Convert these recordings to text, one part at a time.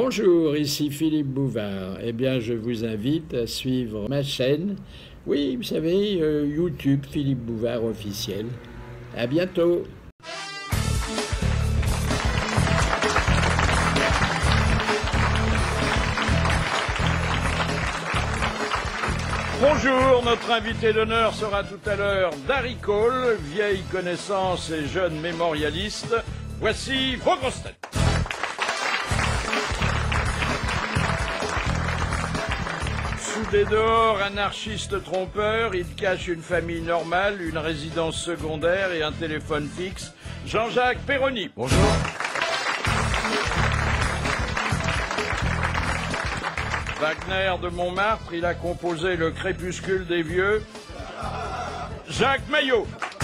Bonjour, ici Philippe Bouvard. Eh bien, je vous invite à suivre ma chaîne. Oui, vous savez, YouTube Philippe Bouvard officiel. À bientôt. Bonjour, notre invité d'honneur sera tout à l'heure Darry Cole, vieille connaissance et jeune mémorialiste. Voici vos grosses têtes. Sous des dehors, anarchiste trompeur, il cache une famille normale, une résidence secondaire et un téléphone fixe. Jean-Jacques Perroni. Bonjour. Wagner de Montmartre, il a composé Le Crépuscule des Vieux. Jacques Maillot.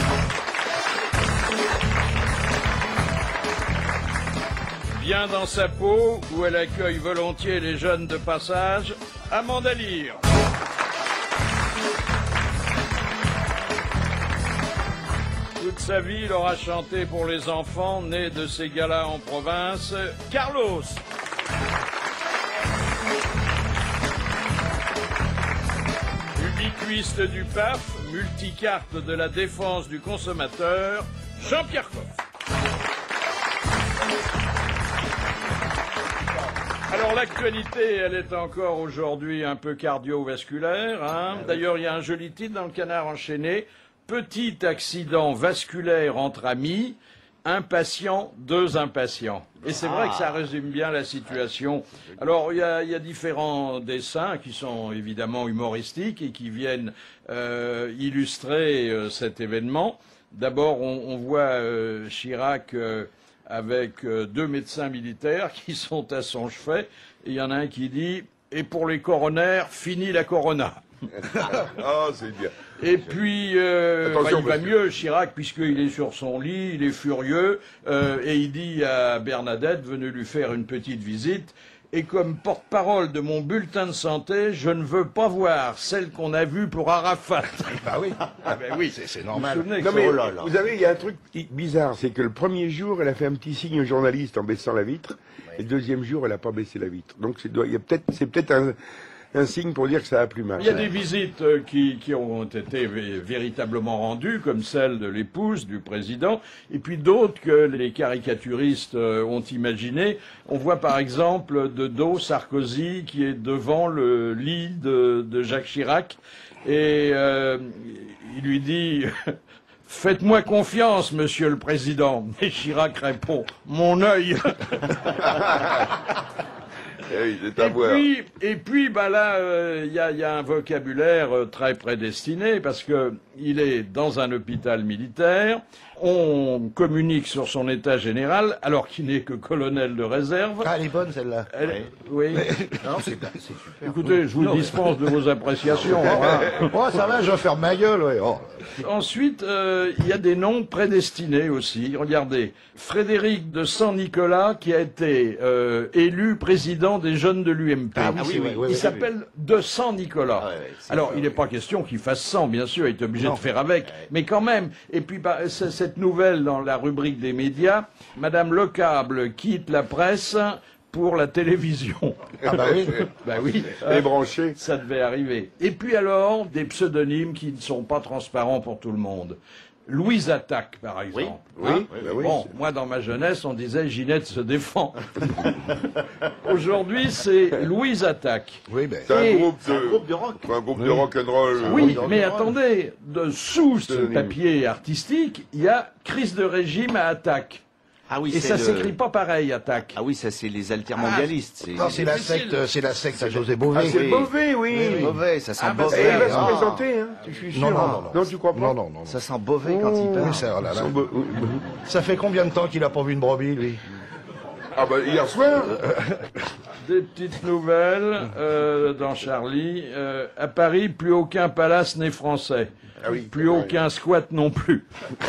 Bien dans sa peau, où elle accueille volontiers les jeunes de passage, Amanda Lear. Toute sa vie, il aura chanté pour les enfants nés de ces galas en province, Carlos. Ubiquiste du PAF, multicarte de la défense du consommateur, Jean-Pierre Coff. Alors l'actualité, elle est encore aujourd'hui un peu cardiovasculaire. Hein. D'ailleurs, il y a un joli titre dans le Canard enchaîné. Petit accident vasculaire entre amis, impatient, deux impatients. Et c'est vrai que ça résume bien la situation. Alors, il y a différents dessins qui sont évidemment humoristiques et qui viennent illustrer cet événement. D'abord, on voit Chirac avec deux médecins militaires qui sont à son chevet. Et il y en a un qui dit « Et pour les coronaires, fini la corona ». Ah, c'est bien. Et puis, il va mieux, Chirac, puisqu'il est sur son lit, il est furieux, et il dit à Bernadette, venez lui faire une petite visite, et comme porte-parole de mon bulletin de santé, je ne veux pas voir celle qu'on a vue pour Arafat. Bah oui, oui, c'est normal. Non mais, vous savez, il y a un truc bizarre, c'est que le premier jour, elle a fait un petit signe au journaliste en baissant la vitre, et le deuxième jour, elle n'a pas baissé la vitre. Donc c'est peut-être un signe pour dire que ça a plus mal. Il y a des visites qui ont été véritablement rendues, comme celle de l'épouse du président, et puis d'autres que les caricaturistes ont imaginées. On voit par exemple de dos Sarkozy qui est devant le lit de Jacques Chirac, et il lui dit « Faites-moi confiance, monsieur le président ». Et Chirac répond « Mon œil ». Et puis, bah là, il y a un vocabulaire très prédestiné parce que il est dans un hôpital militaire. On communique sur son état général alors qu'il n'est que colonel de réserve. Ah, elle est bonne celle-là. Oui. Non, c'est super. Écoutez, je vous dispense de vos appréciations. Hein. Oh, ça va, je vais faire ma gueule, ouais. Oh. Ensuite, il y a des noms prédestinés aussi. Regardez, Frédéric de Saint-Nicolas qui a été élu président des jeunes de l'UMP. Ah oui, Il s'appelle de Saint-Nicolas. Ah, alors, il n'est pas question qu'il fasse 100, bien sûr, il est obligé de faire avec, mais quand même. Et puis, cette nouvelle dans la rubrique des médias, Madame Lecable quitte la presse pour la télévision. Ah bah oui. Bah oui. Elle est branchée. Ça devait arriver. Et puis alors, des pseudonymes qui ne sont pas transparents pour tout le monde. Louise Attaque, par exemple. Oui, Hein? oui. Bon, moi, dans ma jeunesse, on disait Ginette se défend. Aujourd'hui, c'est Louise Attaque. Oui, ben. C'est un groupe de rock. Un groupe de rock'n'roll. Oui, mais attendez, sous ce papier artistique, il y a crise de régime à Attaque. Ah oui, Et ça s'écrit pas pareil, Attaque. Ah oui, ça c'est les altermondialistes. Non, c'est la secte à José Bové. Ah, c'est Bové, oui. Beauvais, ça sent Ah, bah, Beauvais. Et il va se Ah. présenter, hein. Je suis sûr. Non. Non, tu crois pas? Non. Ça sent Beauvais quand il parle. Oui, ça fait combien de temps qu'il a pas vu une brebis, lui? Ah bah, hier soir. Des petites nouvelles dans Charlie. À Paris, plus aucun palace n'est français. Ah oui. Plus aucun squat non plus.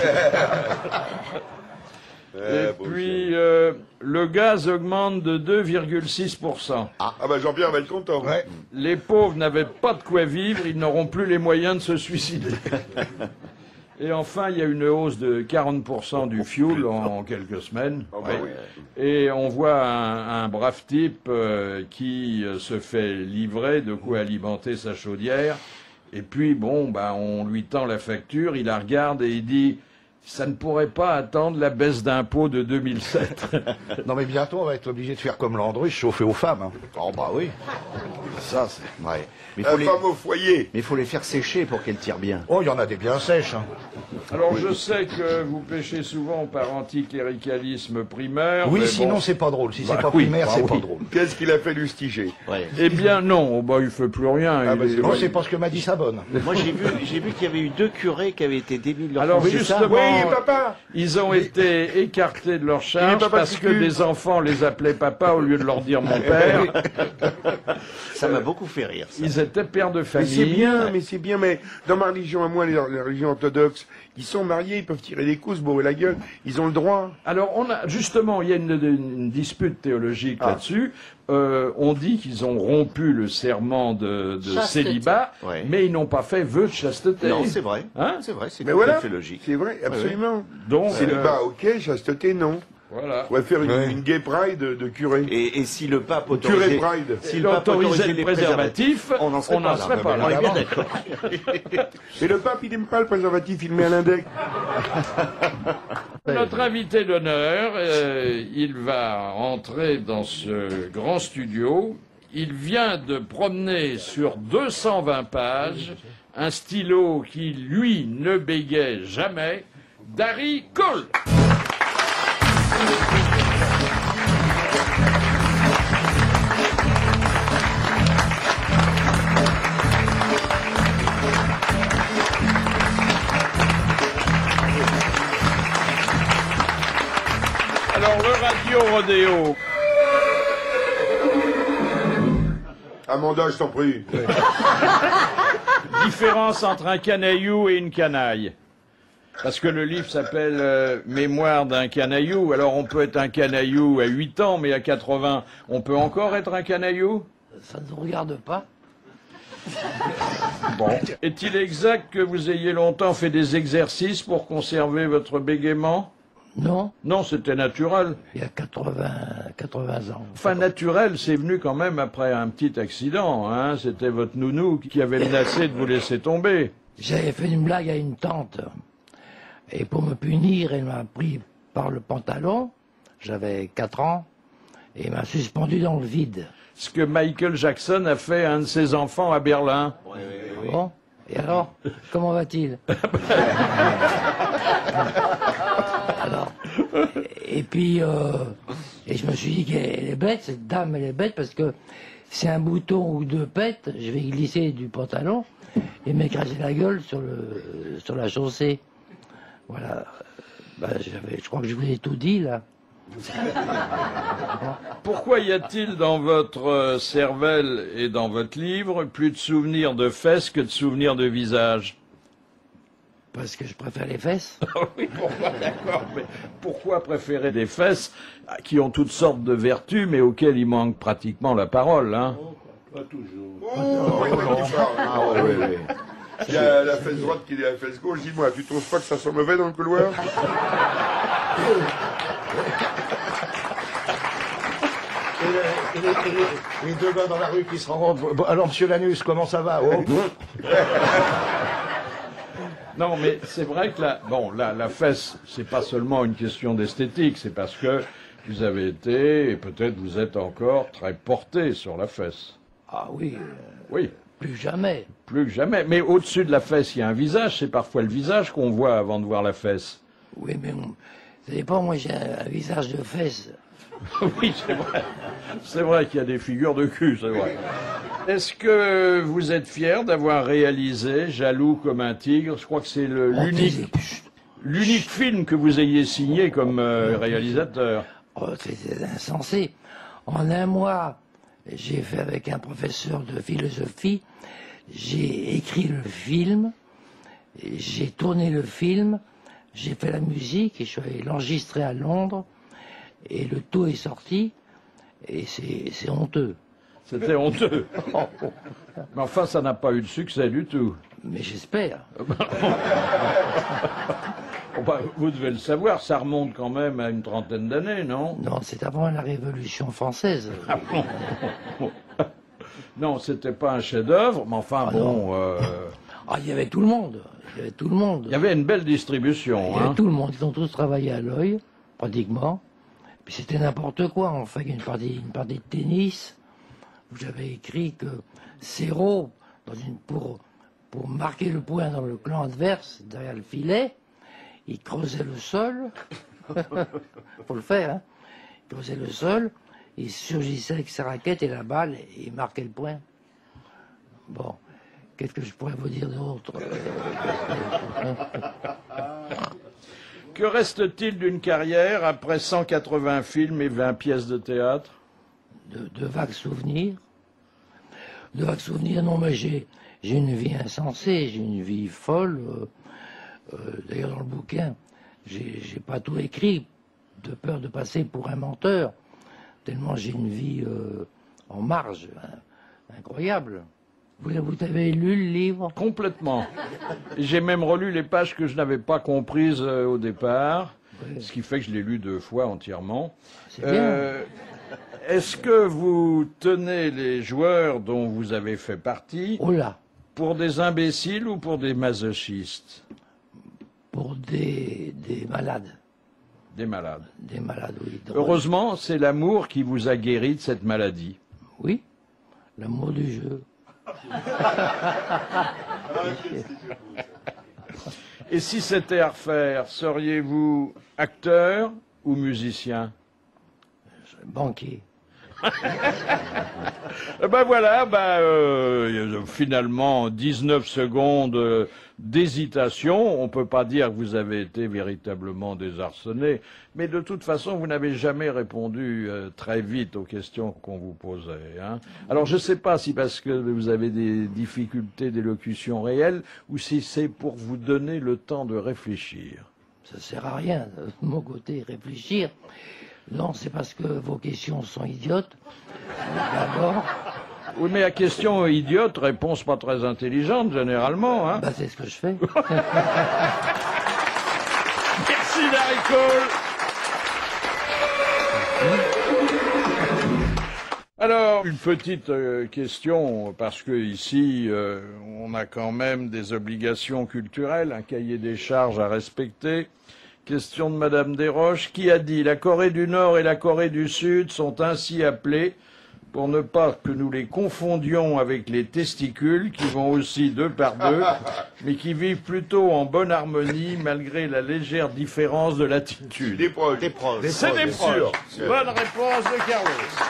Et Bon, puis, le gaz augmente de 2,6%. Ah bah, Jean-Pierre va être content. Ouais. Les pauvres n'avaient pas de quoi vivre, ils n'auront plus les moyens de se suicider. Et enfin, il y a une hausse de 40% du fioul en quelques semaines. Ah bah oui. Et on voit un brave type qui se fait livrer de quoi alimenter sa chaudière. Et puis, bon, bah, on lui tend la facture, il la regarde et il dit... Ça ne pourrait pas attendre la baisse d'impôt de 2007. Non mais bientôt on va être obligé de faire comme Landru, chauffer aux femmes. Hein. Oh bah oui. Ça, c'est... Ouais. Mais La femme au foyer. il faut les faire sécher pour qu'elles tirent bien. Oh, il y en a des bien sèches. Hein. Alors, je sais que vous péchez souvent par anticléricalisme primaire. Oui, mais sinon bon. c'est pas drôle. Si Bah c'est pas oui, primaire, bah c'est oui. pas drôle. Qu'est-ce qu'il a fait Lustiger? Ouais. Eh bien, non, bah, il fait plus rien. Ah, il bah, est- c'est Non, vrai. c'est parce que m'a dit Sabonne. Moi, j'ai vu qu'il y avait eu 2 curés qui avaient été démis de leur Alors, fonction. justement, Oui, papa. ils ont été écartés de leur Il charge est papa parce que Cucu. des enfants les appelaient papa au lieu de leur dire mon père. Ça m'a beaucoup fait rire, ça. Ils étaient pères de Mais famille. c'est bien, mais dans ma religion à moi, les religions orthodoxes, ils sont mariés, ils peuvent tirer des coups, se bourrer la gueule, ils ont le droit. Alors, on a justement, il y a une dispute théologique là-dessus. On dit qu'ils ont rompu le serment de Chasteté. célibat, Ouais. mais ils n'ont pas fait vœu de chasteté. Non, c'est vrai. Hein C'est vrai, c'est Mais tout voilà, à fait logique. c'est vrai, absolument. Donc, Célibat, ok, chasteté, non. voilà. On pourrait faire une gay pride de curé. Et si le pape Curé autorisait... pride. Si S'il le pape autorisait autorisait le les préservatif, on n'en serait pas là. là. On est bien d'accord. Mais le pape, il aime pas le préservatif, il le met à l'index. Notre invité d'honneur, il va entrer dans ce grand studio. Il vient de promener sur 220 pages un stylo qui, lui, ne bégait jamais, Darry Cole. Alors, le radio rodéo. Amanda, je t'en prie. Différence entre un canaillou et une canaille. Parce que le livre s'appelle Mémoire d'un canaillou. Alors on peut être un canaillou à 8 ans, mais à 80, on peut encore être un canaillou? Ça ne nous regarde pas. Bon. Est-il exact que vous ayez longtemps fait des exercices pour conserver votre bégaiement? Non, Non, c'était naturel. il y a 80 ans. Enfin, naturel, c'est venu quand même après un petit accident. Hein. C'était votre nounou qui avait menacé de vous laisser tomber. J'avais fait une blague à une tante. Et pour me punir, elle m'a pris par le pantalon. J'avais 4 ans. Et m'a suspendu dans le vide. Ce que Michael Jackson a fait à un de ses enfants à Berlin. Bon. Et alors, comment va-t-il? Alors, et puis, et je me suis dit qu'elle est bête, cette dame, elle est bête, parce que si un bouton ou 2 pète, je vais glisser du pantalon et m'écraser la gueule sur la chaussée. Voilà. Ben, je crois que je vous ai tout dit, là. Pourquoi y a-t-il dans votre cervelle et dans votre livre plus de souvenirs de fesses que de souvenirs de visage? Parce que je préfère les fesses. Oui, pourquoi, d'accord, mais pourquoi préférer des fesses qui ont toutes sortes de vertus, mais auxquelles il manque pratiquement la parole, hein? Oh, oui, tu parles. Ah ouais, ouais, ouais. Il y a la fesse droite qui est la fesse gauche. Dis-moi, tu trouves pas que ça sent mauvais dans le couloir? Et les 2 gars dans la rue qui se rencontrent. Bon, alors, monsieur Lanus, comment ça va? Oh. Non, mais c'est vrai que la fesse, c'est pas seulement une question d'esthétique, c'est parce que vous avez été, et peut-être vous êtes encore, très porté sur la fesse. Ah oui, Oui, plus jamais. plus que jamais. Mais au-dessus de la fesse, il y a un visage, c'est parfois le visage qu'on voit avant de voir la fesse. Oui, mais ça dépend, moi j'ai un visage de fesse. Oui, c'est vrai. C'est vrai qu'il y a des figures de cul, c'est vrai. Est-ce que vous êtes fier d'avoir réalisé Jaloux comme un tigre? Je crois que c'est l'unique film que vous ayez signé comme réalisateur. Oh, c'est insensé. En un mois, j'ai fait avec un professeur de philosophie, j'ai écrit le film, j'ai tourné le film, j'ai fait la musique et je suis allé l'enregistrer à Londres et le tout est sorti et c'est honteux. C'était honteux. Mais enfin, ça n'a pas eu de succès du tout. Mais j'espère. Oh, bah, vous devez le savoir, ça remonte quand même à une trentaine d'années, non? Non, c'est avant la Révolution française. Non, c'était pas un chef-d'œuvre, mais enfin bon. Ah, il y avait tout le monde. Il y avait tout le monde. Il y avait une belle distribution. Il y avait tout le monde. Ils ont tous travaillé à l'œil, pratiquement. Puis c'était n'importe quoi. On fait une partie de tennis où j'avais écrit que Serrault, pour marquer le point dans le clan adverse, derrière le filet, il creusait le sol. Faut le faire, hein. Il creusait le sol, il surgissait avec sa raquette et la balle et il marquait le point. Bon, qu'est-ce que je pourrais vous dire d'autre? Que reste-t-il d'une carrière après 180 films et 20 pièces de théâtre? De vagues souvenirs. De vagues souvenirs, non, mais j'ai une vie insensée, j'ai une vie folle. D'ailleurs, dans le bouquin, j'ai pas tout écrit, de peur de passer pour un menteur, tellement j'ai une vie en marge, incroyable. Vous avez lu le livre? Complètement. J'ai même relu les pages que je n'avais pas comprises au départ, ce qui fait que je l'ai lu 2 fois entièrement. C'est bien. Est-ce que vous tenez les joueurs dont vous avez fait partie Oh là, pour des imbéciles ou pour des masochistes? pour des malades. Des malades. Des malades, oui. Heureusement, c'est l'amour qui vous a guéri de cette maladie. Oui, l'amour du jeu. Et si c'était à refaire, seriez-vous acteur ou musicien? Banquier. Ben voilà, finalement, 19 secondes d'hésitation. On ne peut pas dire que vous avez été véritablement désarçonné, mais de toute façon, vous n'avez jamais répondu très vite aux questions qu'on vous posait. Hein. Alors, je ne sais pas si parce que vous avez des difficultés d'élocution réelles ou si c'est pour vous donner le temps de réfléchir. Ça sert à rien, de mon côté, réfléchir. Non, c'est parce que vos questions sont idiotes. D'abord. Oui, mais à question idiote, réponse pas très intelligente, généralement. Hein. Bah, c'est ce que je fais. Merci, Darry Cole. Alors, une petite question, parce que ici, on a quand même des obligations culturelles, un cahier des charges à respecter. Question de Madame Desroches, qui a dit « La Corée du Nord et la Corée du Sud sont ainsi appelées pour ne pas que nous les confondions avec les testicules, qui vont aussi 2 par 2, mais qui vivent plutôt en bonne harmonie malgré la légère différence de latitude. » Des proches. C'est des proches. Bonne réponse de Carlos.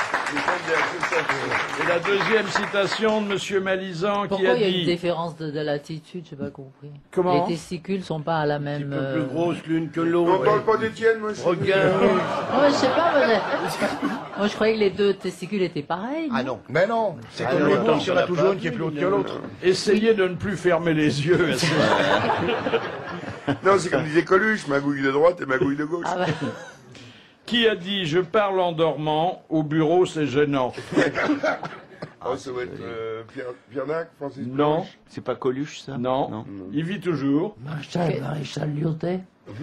Et la deuxième citation de Monsieur Malizan qui Pourquoi a il y a une dit... différence de latitude? J'ai pas compris. Comment? Les testicules sont pas à la même... Plus grosse l'une que On l'autre. parle pas d'Étienne, monsieur. Regarde. Ouais, je sais pas, moi je croyais que les 2 testicules étaient pareils. Ah non. Mais non, c'est comme non, les non, bouches, il y en ça a n'a toujours pas une qui est vu, plus haute non, que l'autre. Essayez de ne plus fermer les yeux. Non, c'est comme disait Coluche, magouille de droite et magouille de gauche. Ah bah, Qui a dit « Je parle en dormant, au bureau c'est gênant Oh, ça va être Pierre Dac, Francis ?» Non, C'est pas Coluche, ça? non, il vit toujours. Maréchal Lyotet.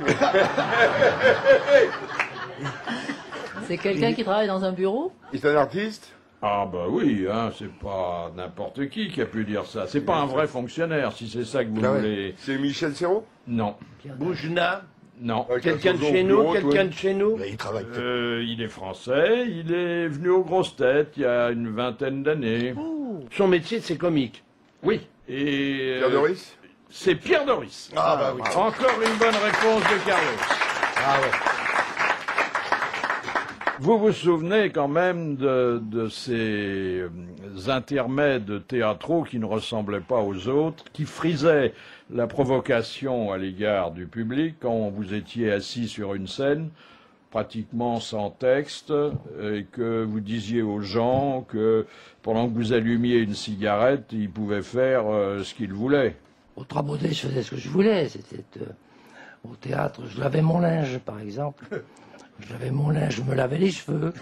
c'est quelqu'un qui travaille dans un bureau? C'est un artiste. Ah bah oui, hein, c'est pas n'importe qui a pu dire ça. C'est pas un vrai fonctionnaire, si c'est ça que vous Ah ouais. voulez. C'est Michel Serrault. Non, Boujna? non. Quelqu'un de chez nous? Quelqu'un de chez nous? Mais il travaille. Il est français, il est venu aux grosses têtes il y a une vingtaine d'années. Son métier, c'est comique. Oui, et... Pierre Doris. C'est Pierre Doris. Ah bah oui. Encore une bonne réponse de Carlos. Ah ouais. Vous vous souvenez quand même de ces intermèdes théâtraux qui ne ressemblaient pas aux autres, qui frisaient la provocation à l'égard du public quand vous étiez assis sur une scène, pratiquement sans texte, et que vous disiez aux gens que pendant que vous allumiez une cigarette, ils pouvaient faire ce qu'ils voulaient. Au Trabaudet, je faisais ce que je voulais. C'était au théâtre, je lavais mon linge, par exemple. J'avais mon linge, je me lavais les cheveux.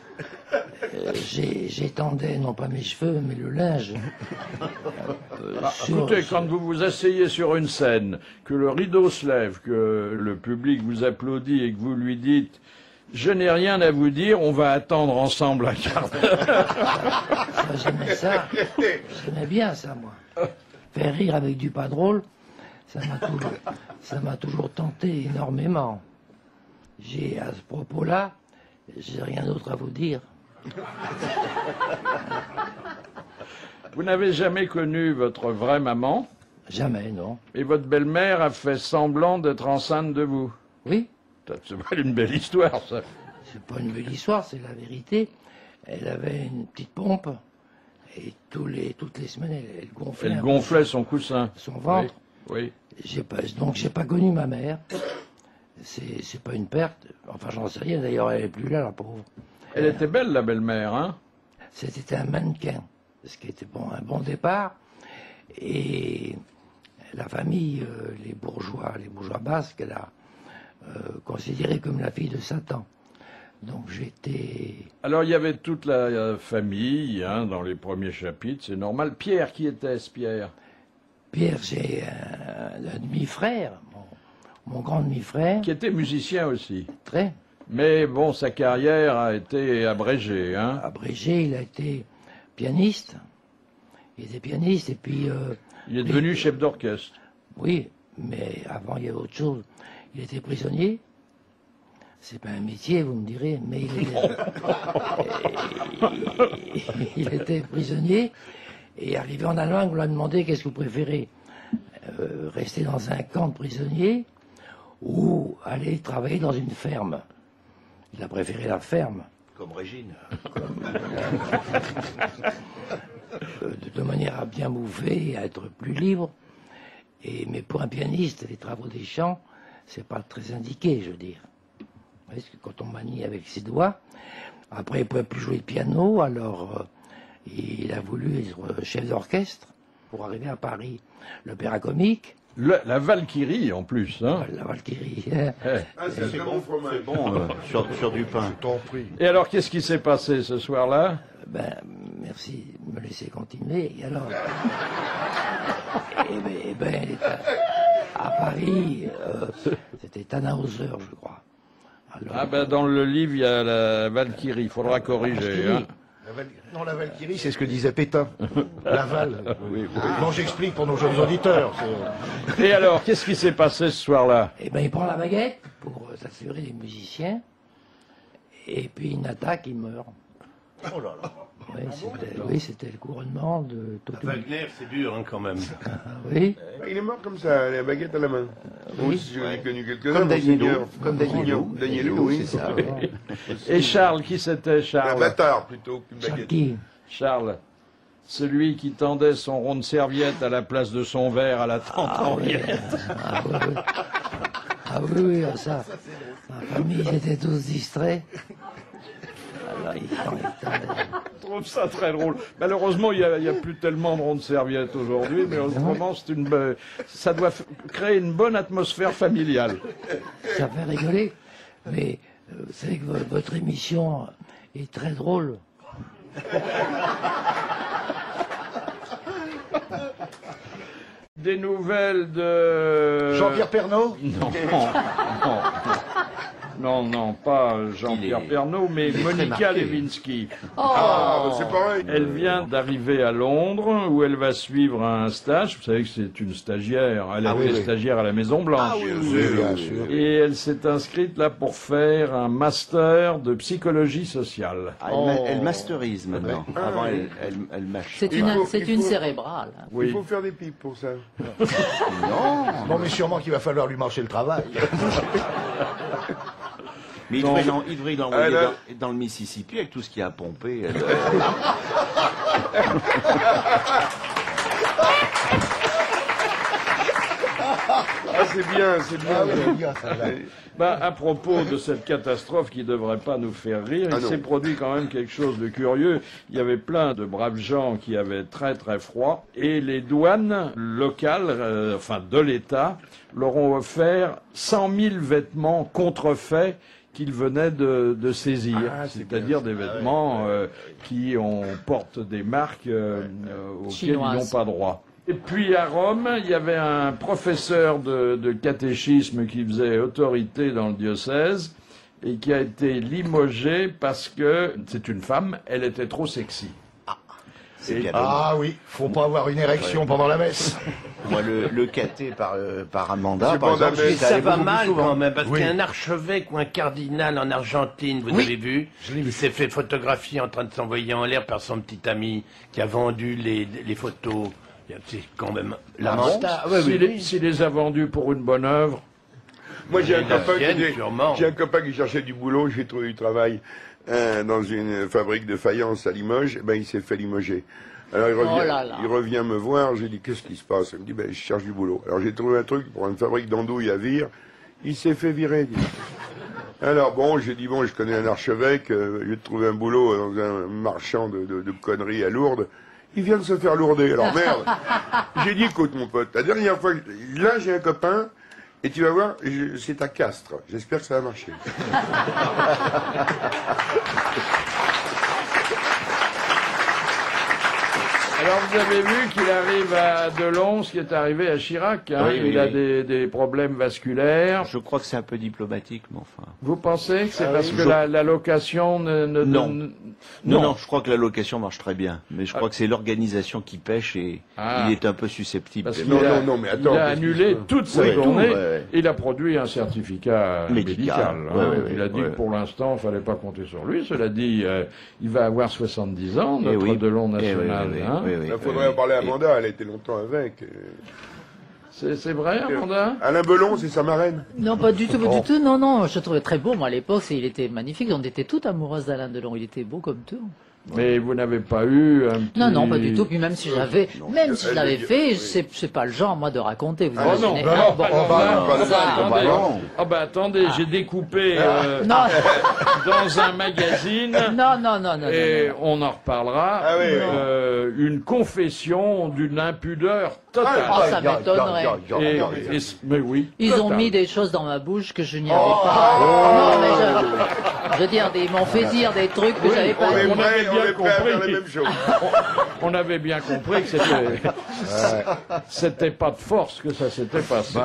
J'étendais, non pas mes cheveux, mais le linge. Écoutez, quand vous vous asseyez sur une scène, que le rideau se lève, que le public vous applaudit et que vous lui dites « Je n'ai rien à vous dire, on va attendre ensemble un quart d'heure. » J'aimais ça. J'aimais bien ça, moi. Faire rire avec du pas drôle, ça m'a toujours tenté énormément. À ce propos-là, j'ai rien d'autre à vous dire. Vous n'avez jamais connu votre vraie maman Jamais, non. et votre belle-mère a fait semblant d'être enceinte de vous. Oui, C'est pas une belle histoire, ça. c'est pas une belle histoire, c'est la vérité. Elle avait une petite pompe et toutes les semaines, elle gonflait. Elle gonflait son coussin. Son ventre. Oui. Donc j'ai pas connu ma mère. C'est pas une perte. Enfin, j'en sais rien. D'ailleurs, elle est plus là, la pauvre. Elle était belle, la belle-mère, hein? C'était un mannequin, ce qui était un bon départ. Et la famille, les bourgeois basques, elle a considéré comme la fille de Satan. Donc j'étais... Alors, il y avait toute la famille, hein, dans les premiers chapitres, c'est normal. Pierre, qui était-ce, Pierre? Pierre, j'ai un demi-frère, mon grand demi-frère. Qui était musicien aussi. Très Mais bon, sa carrière a été abrégée, hein? abrégé, il a été pianiste. Il était pianiste et puis... Il est devenu chef d'orchestre. Oui, mais avant il y avait autre chose. Il était prisonnier. C'est pas un métier, vous me direz, mais il était prisonnier. Et arrivé en Allemagne, on lui a demandé qu'est-ce que vous préférez, rester dans un camp de prisonniers ou aller travailler dans une ferme. Il a préféré la ferme. Comme Régine. De manière à bien bouffer et à être plus libre. Mais pour un pianiste, les travaux des champs, c'est pas très indiqué, je veux dire. Parce que quand on manie avec ses doigts, après il ne pouvait plus jouer le piano, alors il a voulu être chef d'orchestre pour arriver à Paris. L'opéra comique. La Valkyrie, en plus, hein? La Valkyrie. C'est bon fromage. Bon, sur du pain. T'en prie. Et alors, qu'est-ce qui s'est passé ce soir-là? Merci de me laisser continuer. Et alors, elle était à Paris, c'était Tannhauser, je crois. Alors, Dans le livre, il y a la Valkyrie, il faudra corriger, hein? Non, la Valkyrie, c'est ce que disait Pétain. Laval. Non, j'explique pour nos jeunes auditeurs. Et alors, qu'est-ce qui s'est passé ce soir-là? il prend la baguette pour s'assurer les musiciens, et puis une attaque, il meurt. Oh là là. Oui, c'était le couronnement de Toto. Wagner, c'est dur, hein, quand même. Oui. Il est mort comme ça, la baguette à la main. Oui. J'en ai connu quelques-uns. Comme Danielou. Monseigneur. Comme Danielou. Danielou, oui. C'est ça. Et Charles, qui c'était, Un Charles? bâtard plutôt qu'une baguette. Charki. Charles, celui qui tendait son rond de serviette à la place de son verre à la tante Henriette. Oui, ça. Ma famille, ils étaient tous distraits. Alors, ils tendaient. Je trouve ça très drôle. Malheureusement, il y a plus tellement de ronds de serviette aujourd'hui, mais autrement, ça doit créer une bonne atmosphère familiale. Ça fait rigoler. Mais vous savez que votre émission est très drôle. Des nouvelles de... Jean-Pierre Pernaut? Non, pas Jean-Pierre Pernaut, mais Monica Lewinsky. C'est pareil. Elle vient d'arriver à Londres, où elle va suivre un stage. Vous savez que c'est une stagiaire. Elle était stagiaire à la Maison Blanche. Bien sûr. Et elle s'est inscrite là pour faire un master de psychologie sociale. Elle masterise maintenant. Avant, elle mâche. C'est une cérébrale. hein. Oui. Il faut faire des pipes pour ça. Non, mais sûrement qu'il va falloir lui marcher le travail. Mais il devrait l'envoyer dans le Mississippi avec tout ce qu'il y a à pomper. C'est bien. À propos de cette catastrophe qui ne devrait pas nous faire rire, il non. s'est produit quand même quelque chose de curieux. Il y avait plein de braves gens qui avaient très très froid et les douanes locales, de l'État, leur ont offert 100 000 vêtements contrefaits qu'il venait de saisir, Ah, c'est c'est-à-dire bien des ça. vêtements qui portent des marques auxquelles ils n'ont Chinoises. pas droit. Et puis à Rome, il y avait un professeur de catéchisme qui faisait autorité dans le diocèse et qui a été limogé parce que c'est une femme, elle était trop sexy. C'est canon. Ah oui, faut pas avoir une érection pendant la messe. Moi, le caté par Amanda, C'est par Amanda, exemple, mais j'y Ça allé va beaucoup plus mal souvent. quand même, parce Oui. qu'il y a un archevêque ou un cardinal en Argentine, vous avez vu, il s'est fait photographier en train de s'envoyer en l'air par son petit ami qui a vendu les photos. C'est quand même lamentable. Ouais, oui, oui. S'il les a vendus pour une bonne œuvre, Moi, j'ai un Il y en a copain viennent, qui sûrement. j'ai un copain qui cherchait du boulot, j'ai trouvé du travail dans une fabrique de faïence à Limoges, il s'est fait limoger. Alors Oh là là. il revient me voir, j'ai dit qu'est-ce qui se passe? Il me dit je cherche du boulot. Alors j'ai trouvé un truc pour une fabrique d'andouilles à Vire, il s'est fait virer. Dit. Alors j'ai dit je connais un archevêque, je vais te trouver un boulot dans un marchand de conneries à Lourdes. Il vient de se faire lourder, alors merde. J'ai dit écoute mon pote, la dernière fois, là j'ai un copain, et tu vas voir, c'est à Castres. J'espère que ça va marcher. alors vous avez vu qu'il arrive à Delon, ce qui est arrivé à Chirac. Hein, Oui, oui, il a oui. des problèmes vasculaires. Je crois que c'est un peu diplomatique, mais enfin. Vous pensez que c'est Ah parce oui, que je- la location ne Non. donne... Non, je crois que la location marche très bien. Mais je crois que c'est l'organisation qui pêche et Ah. il est un peu susceptible. Parce qu'il Non, a, non, mais attends, il a qu'est-ce annulé que- toute sa Oui, tout, tournée. ouais. Il a produit un certificat médical. Médical, hein. ouais, ouais, Il a dit ouais. que pour l'instant, il fallait pas compter sur lui. Cela dit, il va avoir 70 ans, Eh notre oui. Delon Eh oui, national. oui, oui, hein. oui, oui, Il faudrait oui. en parler à Et- Amanda, elle a été longtemps avec. C'est vrai, Amanda? Alain Belon, c'est sa marraine. Non, pas du tout, pas du tout. Non, non, je le trouvais très beau. Moi, à l'époque, il était magnifique. On était toutes amoureuses d'Alain Delon. Il était beau comme tout. Mais vous n'avez pas eu un petit... Non, non, pas du tout. Puis même si j'avais, même si je l'avais elle- fait, c'est pas le genre, moi, de raconter. Vous Ah, Oh non, imaginez. non, Ah, bon, alors bah, là, non, ah, pas bah, ça, attendez, non. ah bah attendez, j'ai découpé non, dans un magazine, non, non, non, non, et non, non. on en reparlera, Ah oui, oui. une confession d'une impudeur totale. Oh, ça m'étonnerait. Mais oui. Ils ont totale. mis des choses dans ma bouche que je n'y avais pas. Non, mais je veux dire, ils m'ont fait dire des trucs que j'avais pas On est dit. on avait prêt, bien on est prêt à faire compris. la même chose. On avait bien compris que c'était pas de force que ça s'était passé.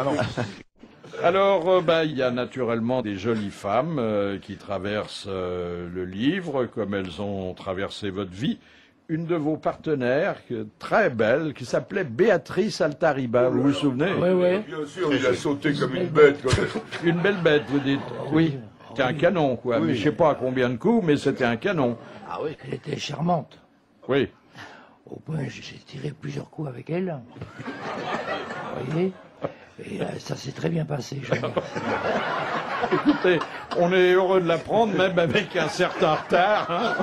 Alors, il y a naturellement des jolies femmes qui traversent le livre, comme elles ont traversé votre vie. Une de vos partenaires, très belle, qui s'appelait Béatrice Altariba, vous vous souvenez? Oui, oui. Bien sûr, il a sauté comme une bête. Une belle bête, vous dites? Oui. C'était un canon, quoi. Mais je sais pas à combien de coups, mais c'était un canon. Elle était charmante. Oui. Au point, j'ai tiré plusieurs coups avec elle. Vous voyez? Et ça s'est très bien passé. Écoutez, on est heureux de l'apprendre, même avec un certain retard.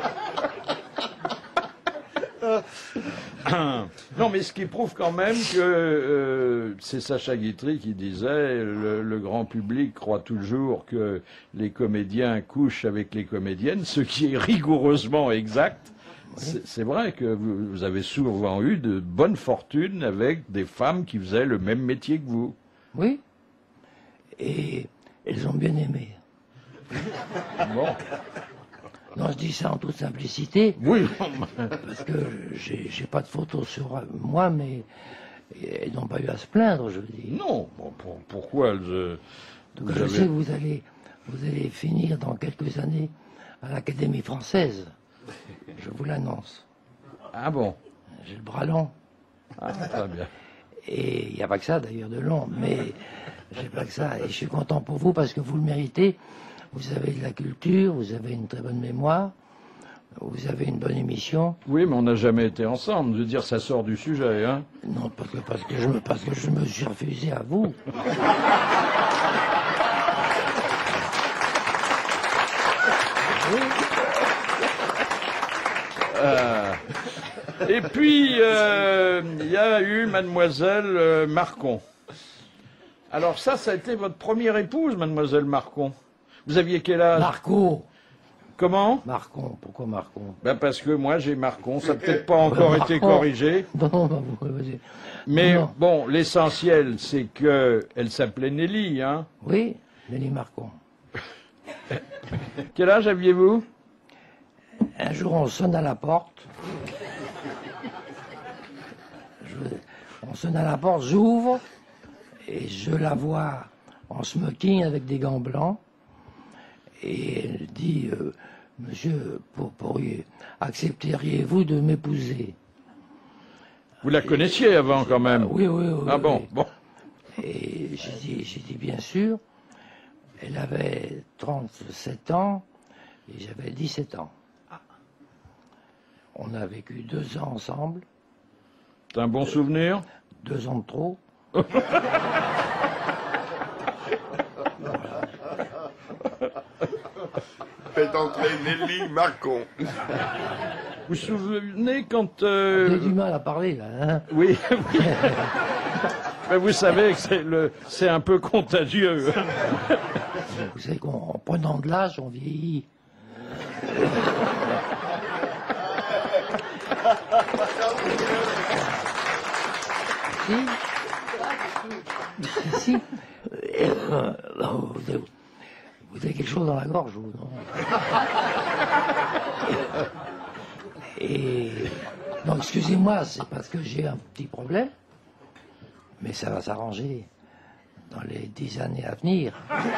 Hein. Non, mais ce qui prouve quand même que c'est Sacha Guitry qui disait le grand public croit toujours que les comédiens couchent avec les comédiennes, ce qui est rigoureusement exact. C'est vrai que vous avez souvent eu de bonnes fortunes avec des femmes qui faisaient le même métier que vous. Oui. Et elles ont bien aimé. Bon. Non, je dis ça en toute simplicité, Oui. parce que j'ai pas de photos sur moi, mais elles n'ont pas eu à se plaindre, je veux dire. Non. Bon, pourquoi elles, Donc, vous je avez- sais que vous allez finir dans quelques années à l'Académie française. Je vous l'annonce. Ah bon. J'ai le bras long. Ah, très bien. Et il n'y a pas que ça d'ailleurs de long, mais j'ai pas que ça. Et je suis content pour vous parce que vous le méritez. Vous avez de la culture, vous avez une très bonne mémoire, vous avez une bonne émission. Oui, mais on n'a jamais été ensemble. Je veux dire, ça sort du sujet, hein. Non, parce que je me suis refusé à vous. Et puis, il y a eu mademoiselle Marcon. Alors ça a été votre première épouse, mademoiselle Marcon. Vous aviez quel âge? Marco. Comment? Marcon, pourquoi Marcon? Ben parce que moi j'ai Marcon, ça n'a peut-être pas encore été Marcon. corrigé. Non, non, vas-y. Mais Non. bon, l'essentiel, c'est que elle s'appelait Nelly, hein. Oui, Nelly Marcon. Quel âge aviez-vous? Un jour, on sonne à la porte. On sonne à la porte, j'ouvre, et je la vois en smoking avec des gants blancs. Et elle dit, monsieur, accepteriez-vous de m'épouser? Vous la connaissiez avant quand même? Oui, oui, oui. Ah bon, oui. bon. Et j'ai dit bien sûr. Elle avait 37 ans et j'avais 17 ans. On a vécu 2 ans ensemble. C'est un bon souvenir? 2 ans de trop. Faites entrer Nelly Marcon. Vous vous souvenez quand... J'ai du mal à parler, là. Hein. Oui, oui. Mais vous savez que c'est un peu contagieux. Vous savez qu'en prenant de l'âge, on vieillit. Si. Vous avez quelque chose dans la gorge, vous, non? Et... Non, excusez-moi, c'est parce que j'ai un petit problème. Mais ça va s'arranger dans les 10 années à venir.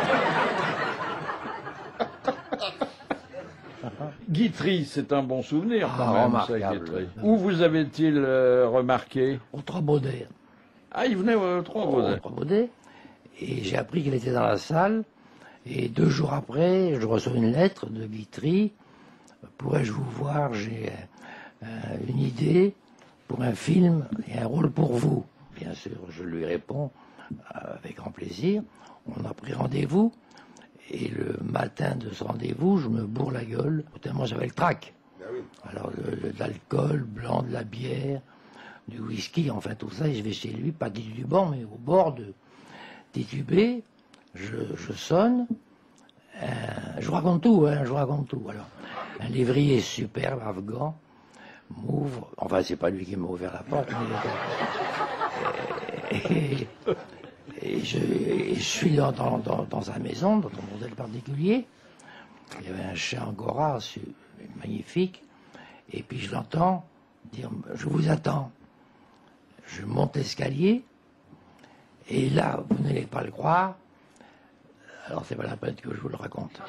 Guitry, c'est un bon souvenir quand Ah, même, remarquable. ça, Guitry. Où vous avez-il remarqué? Au Trois-Baudets. Ah, il venait au Trois-Baudets. Au Trois-Baudets. Et j'ai appris qu'il était dans la salle. Et 2 jours après, je reçois une lettre de Guitry. Pourrais-je vous voir? J'ai une idée pour un film et un rôle pour vous. Bien sûr, je lui réponds avec grand plaisir. On a pris rendez-vous. Et le matin de ce rendez-vous, je me bourre la gueule. Tellement j'avais le trac. Alors, de l'alcool, blanc, de la bière, du whisky, enfin tout ça. Et je vais chez lui, pas titubant, mais au bord de titubé. Je sonne. Je vous raconte tout, hein, je vous raconte tout. Alors, un lévrier superbe, afghan, m'ouvre. Enfin, c'est pas lui qui m'a ouvert la porte. Et je suis dans sa maison, dans un modèle particulier. Il y avait un chien angora magnifique. Et puis je l'entends dire « Je vous attends ». Je monte l'escalier. Et là, vous n'allez pas le croire. Alors c'est pas la peine que je vous le raconte.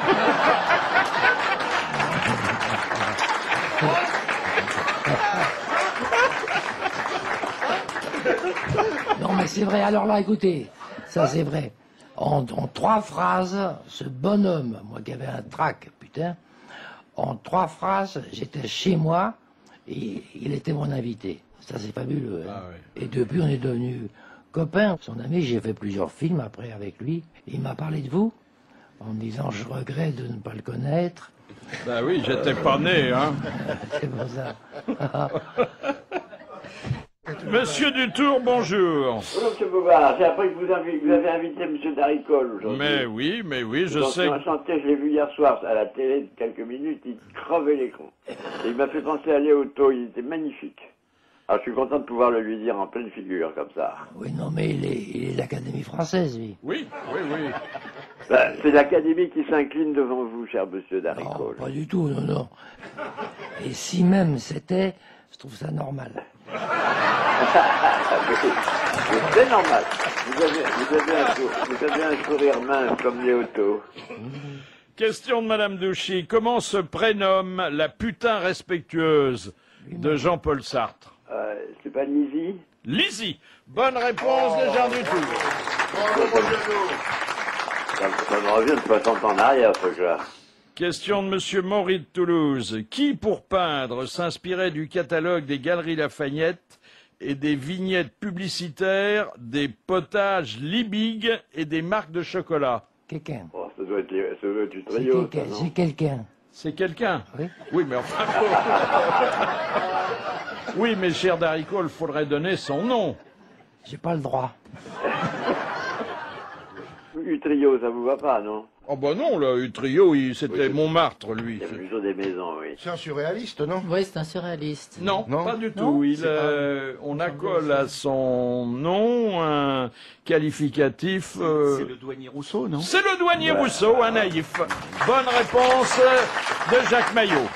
Non mais c'est vrai, alors là écoutez, ça c'est vrai. En 3 phrases, ce bonhomme, moi qui avais un trac, putain, en 3 phrases, j'étais chez moi et il était mon invité. Ça c'est fabuleux. Hein. Ah, oui. Et depuis on est devenus copains. Son ami, j'ai fait plusieurs films après avec lui. Il m'a parlé de vous en me disant je regrette de ne pas le connaître. Ben oui, j'étais pas né, hein. C'est pour ça. Monsieur Dutour, bonjour. Bonjour, M. Bouvard. J'ai appris que vous avez invité M. Daricole aujourd'hui. Mais oui, je sais. Enchanté, je l'ai vu hier soir à la télé de quelques minutes, il crevait l'écran. Et il m'a fait penser à Léoto, il était magnifique. Alors je suis content de pouvoir le lui dire en pleine figure, comme ça. Oui, non, mais il est de l'Académie française, lui. Oui, oui, oui. Ben, c'est l'Académie qui s'incline devant vous, cher monsieur Non, Daricole. pas du tout, non, non. Et si même c'était, je trouve ça normal. C'est normal. Vous avez un sourire mince comme Léoto. Question de Madame Douchy. Comment se prénomme la putain respectueuse de Jean-Paul Sartre? C'est pas Lizzie? Lizzie. Bonne réponse de Jean Dutour. Ça me revient de 60 ans en arrière, ce truc-là. Question de Monsieur Maury de Toulouse. Qui, pour peindre, s'inspirait du catalogue des Galeries Lafayette et des vignettes publicitaires des potages Liebig et des marques de chocolat? Quelqu'un. Oh, ça doit être du trio, ça, non? C'est quelqu'un. C'est quelqu'un? Oui. Oui, mais enfin... Oui, mais cher Daricole, il faudrait donner son nom. J'ai pas le droit. Vous Utrio, ça vous va pas, non? Oh bah non, là, Utrio, c'était Montmartre, lui. Il y a plutôt des maisons, oui. C'est un surréaliste, non? Oui, c'est un surréaliste. Non, Non. pas du Non, tout. On accole à son nom un qualificatif. C'est le douanier Rousseau, non? C'est le douanier Rousseau, un naïf. Bonne réponse de Jacques Maillot.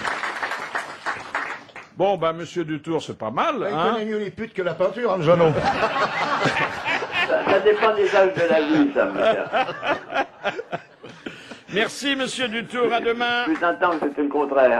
Bon, bah, monsieur Dutour, c'est pas mal, Il hein? connaît mieux les putes que la peinture, hein, le Jeannot. Ça dépend des âges de la vie, ça, monsieur. Merci, monsieur Dutour, à demain. Plus un temps que c'était le contraire.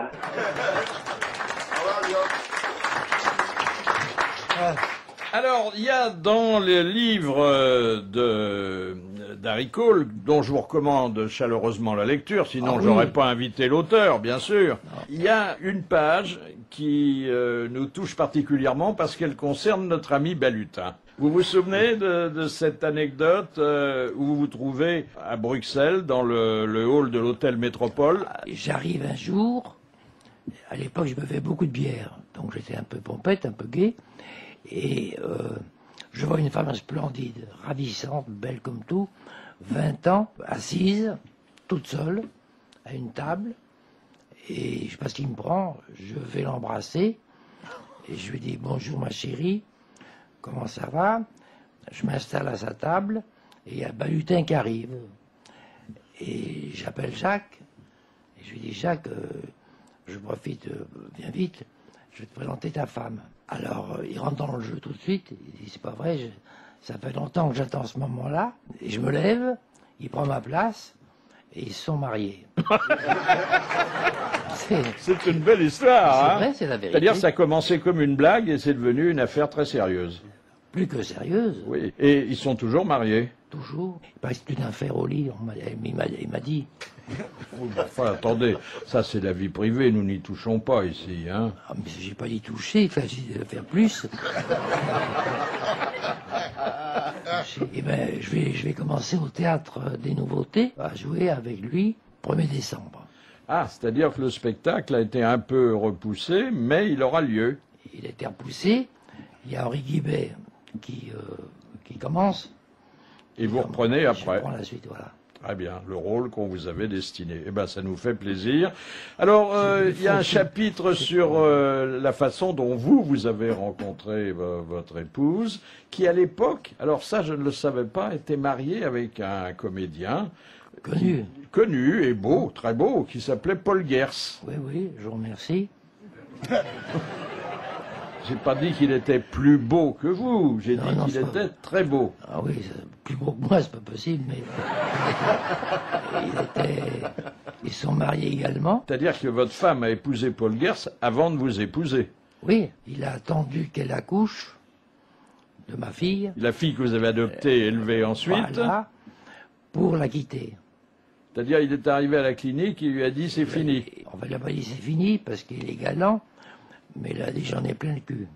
Alors, il y a dans les livres d'Harry Cole, dont je vous recommande chaleureusement la lecture, sinon j'aurais pas invité l'auteur, bien sûr. Il y a une page qui nous touche particulièrement parce qu'elle concerne notre ami Balutin. Vous vous souvenez de cette anecdote où vous vous trouvez à Bruxelles, dans le hall de l'hôtel Métropole? J'arrive un jour, à l'époque je buvais beaucoup de bière, donc j'étais un peu pompette, un peu gai, et je vois une femme splendide, ravissante, belle comme tout, 20 ans, assise, toute seule, à une table, et je sais pas ce qu'il me prend, je vais l'embrasser, et je lui dis bonjour ma chérie, comment ça va? Je m'installe à sa table, et il y a Balutin qui arrive, et j'appelle Jacques, et je lui dis Jacques, je profite, viens vite, je vais te présenter ta femme. Alors, il rentre dans le jeu tout de suite, il dit, c'est pas vrai, ça fait longtemps que j'attends ce moment-là, et je me lève, il prend ma place, et ils se sont mariés. C'est une belle histoire, C'est hein? vrai, c'est la vérité. C'est-à-dire, ça a commencé comme une blague et c'est devenu une affaire très sérieuse. Plus que sérieuse. Oui, et ils sont toujours mariés. Toujours. Il paraît que c'est une affaire au lit, il m'a dit. Oui, mais enfin, attendez, ça c'est la vie privée, nous n'y touchons pas ici, hein. Ah, mais j'ai pas dit toucher, il s'agit de faire plus. Eh ben, je vais commencer au théâtre des Nouveautés à jouer avec lui 1er décembre. Ah, c'est-à-dire que le spectacle a été un peu repoussé, mais il aura lieu. Il a été repoussé. Il y a Henri Guibet qui commence. Et vous reprenez Je après. prends la suite, voilà. Très bien, le rôle qu'on vous avait destiné. Eh ben, ça nous fait plaisir. Alors, il y a un chapitre sur la façon dont vous avez rencontré votre épouse, qui à l'époque, alors ça je ne le savais pas, était mariée avec un comédien connu et beau, très beau, qui s'appelait Paul Gers. Oui, je vous remercie. J'ai pas dit qu'il était plus beau que vous, j'ai dit qu'il était très beau. Ah oui, plus beau que moi, c'est pas possible, mais ils sont mariés également. C'est-à-dire que votre femme a épousé Paul Gers avant de vous épouser. Oui, il a attendu qu'elle accouche de ma fille. La fille que vous avez adoptée et élevée ensuite. Voilà, pour la quitter. C'est-à-dire il est arrivé à la clinique, il lui a dit c'est fini. On va lui pas dit c'est fini parce qu'il est galant, mais là dit j'en ai plein le cul.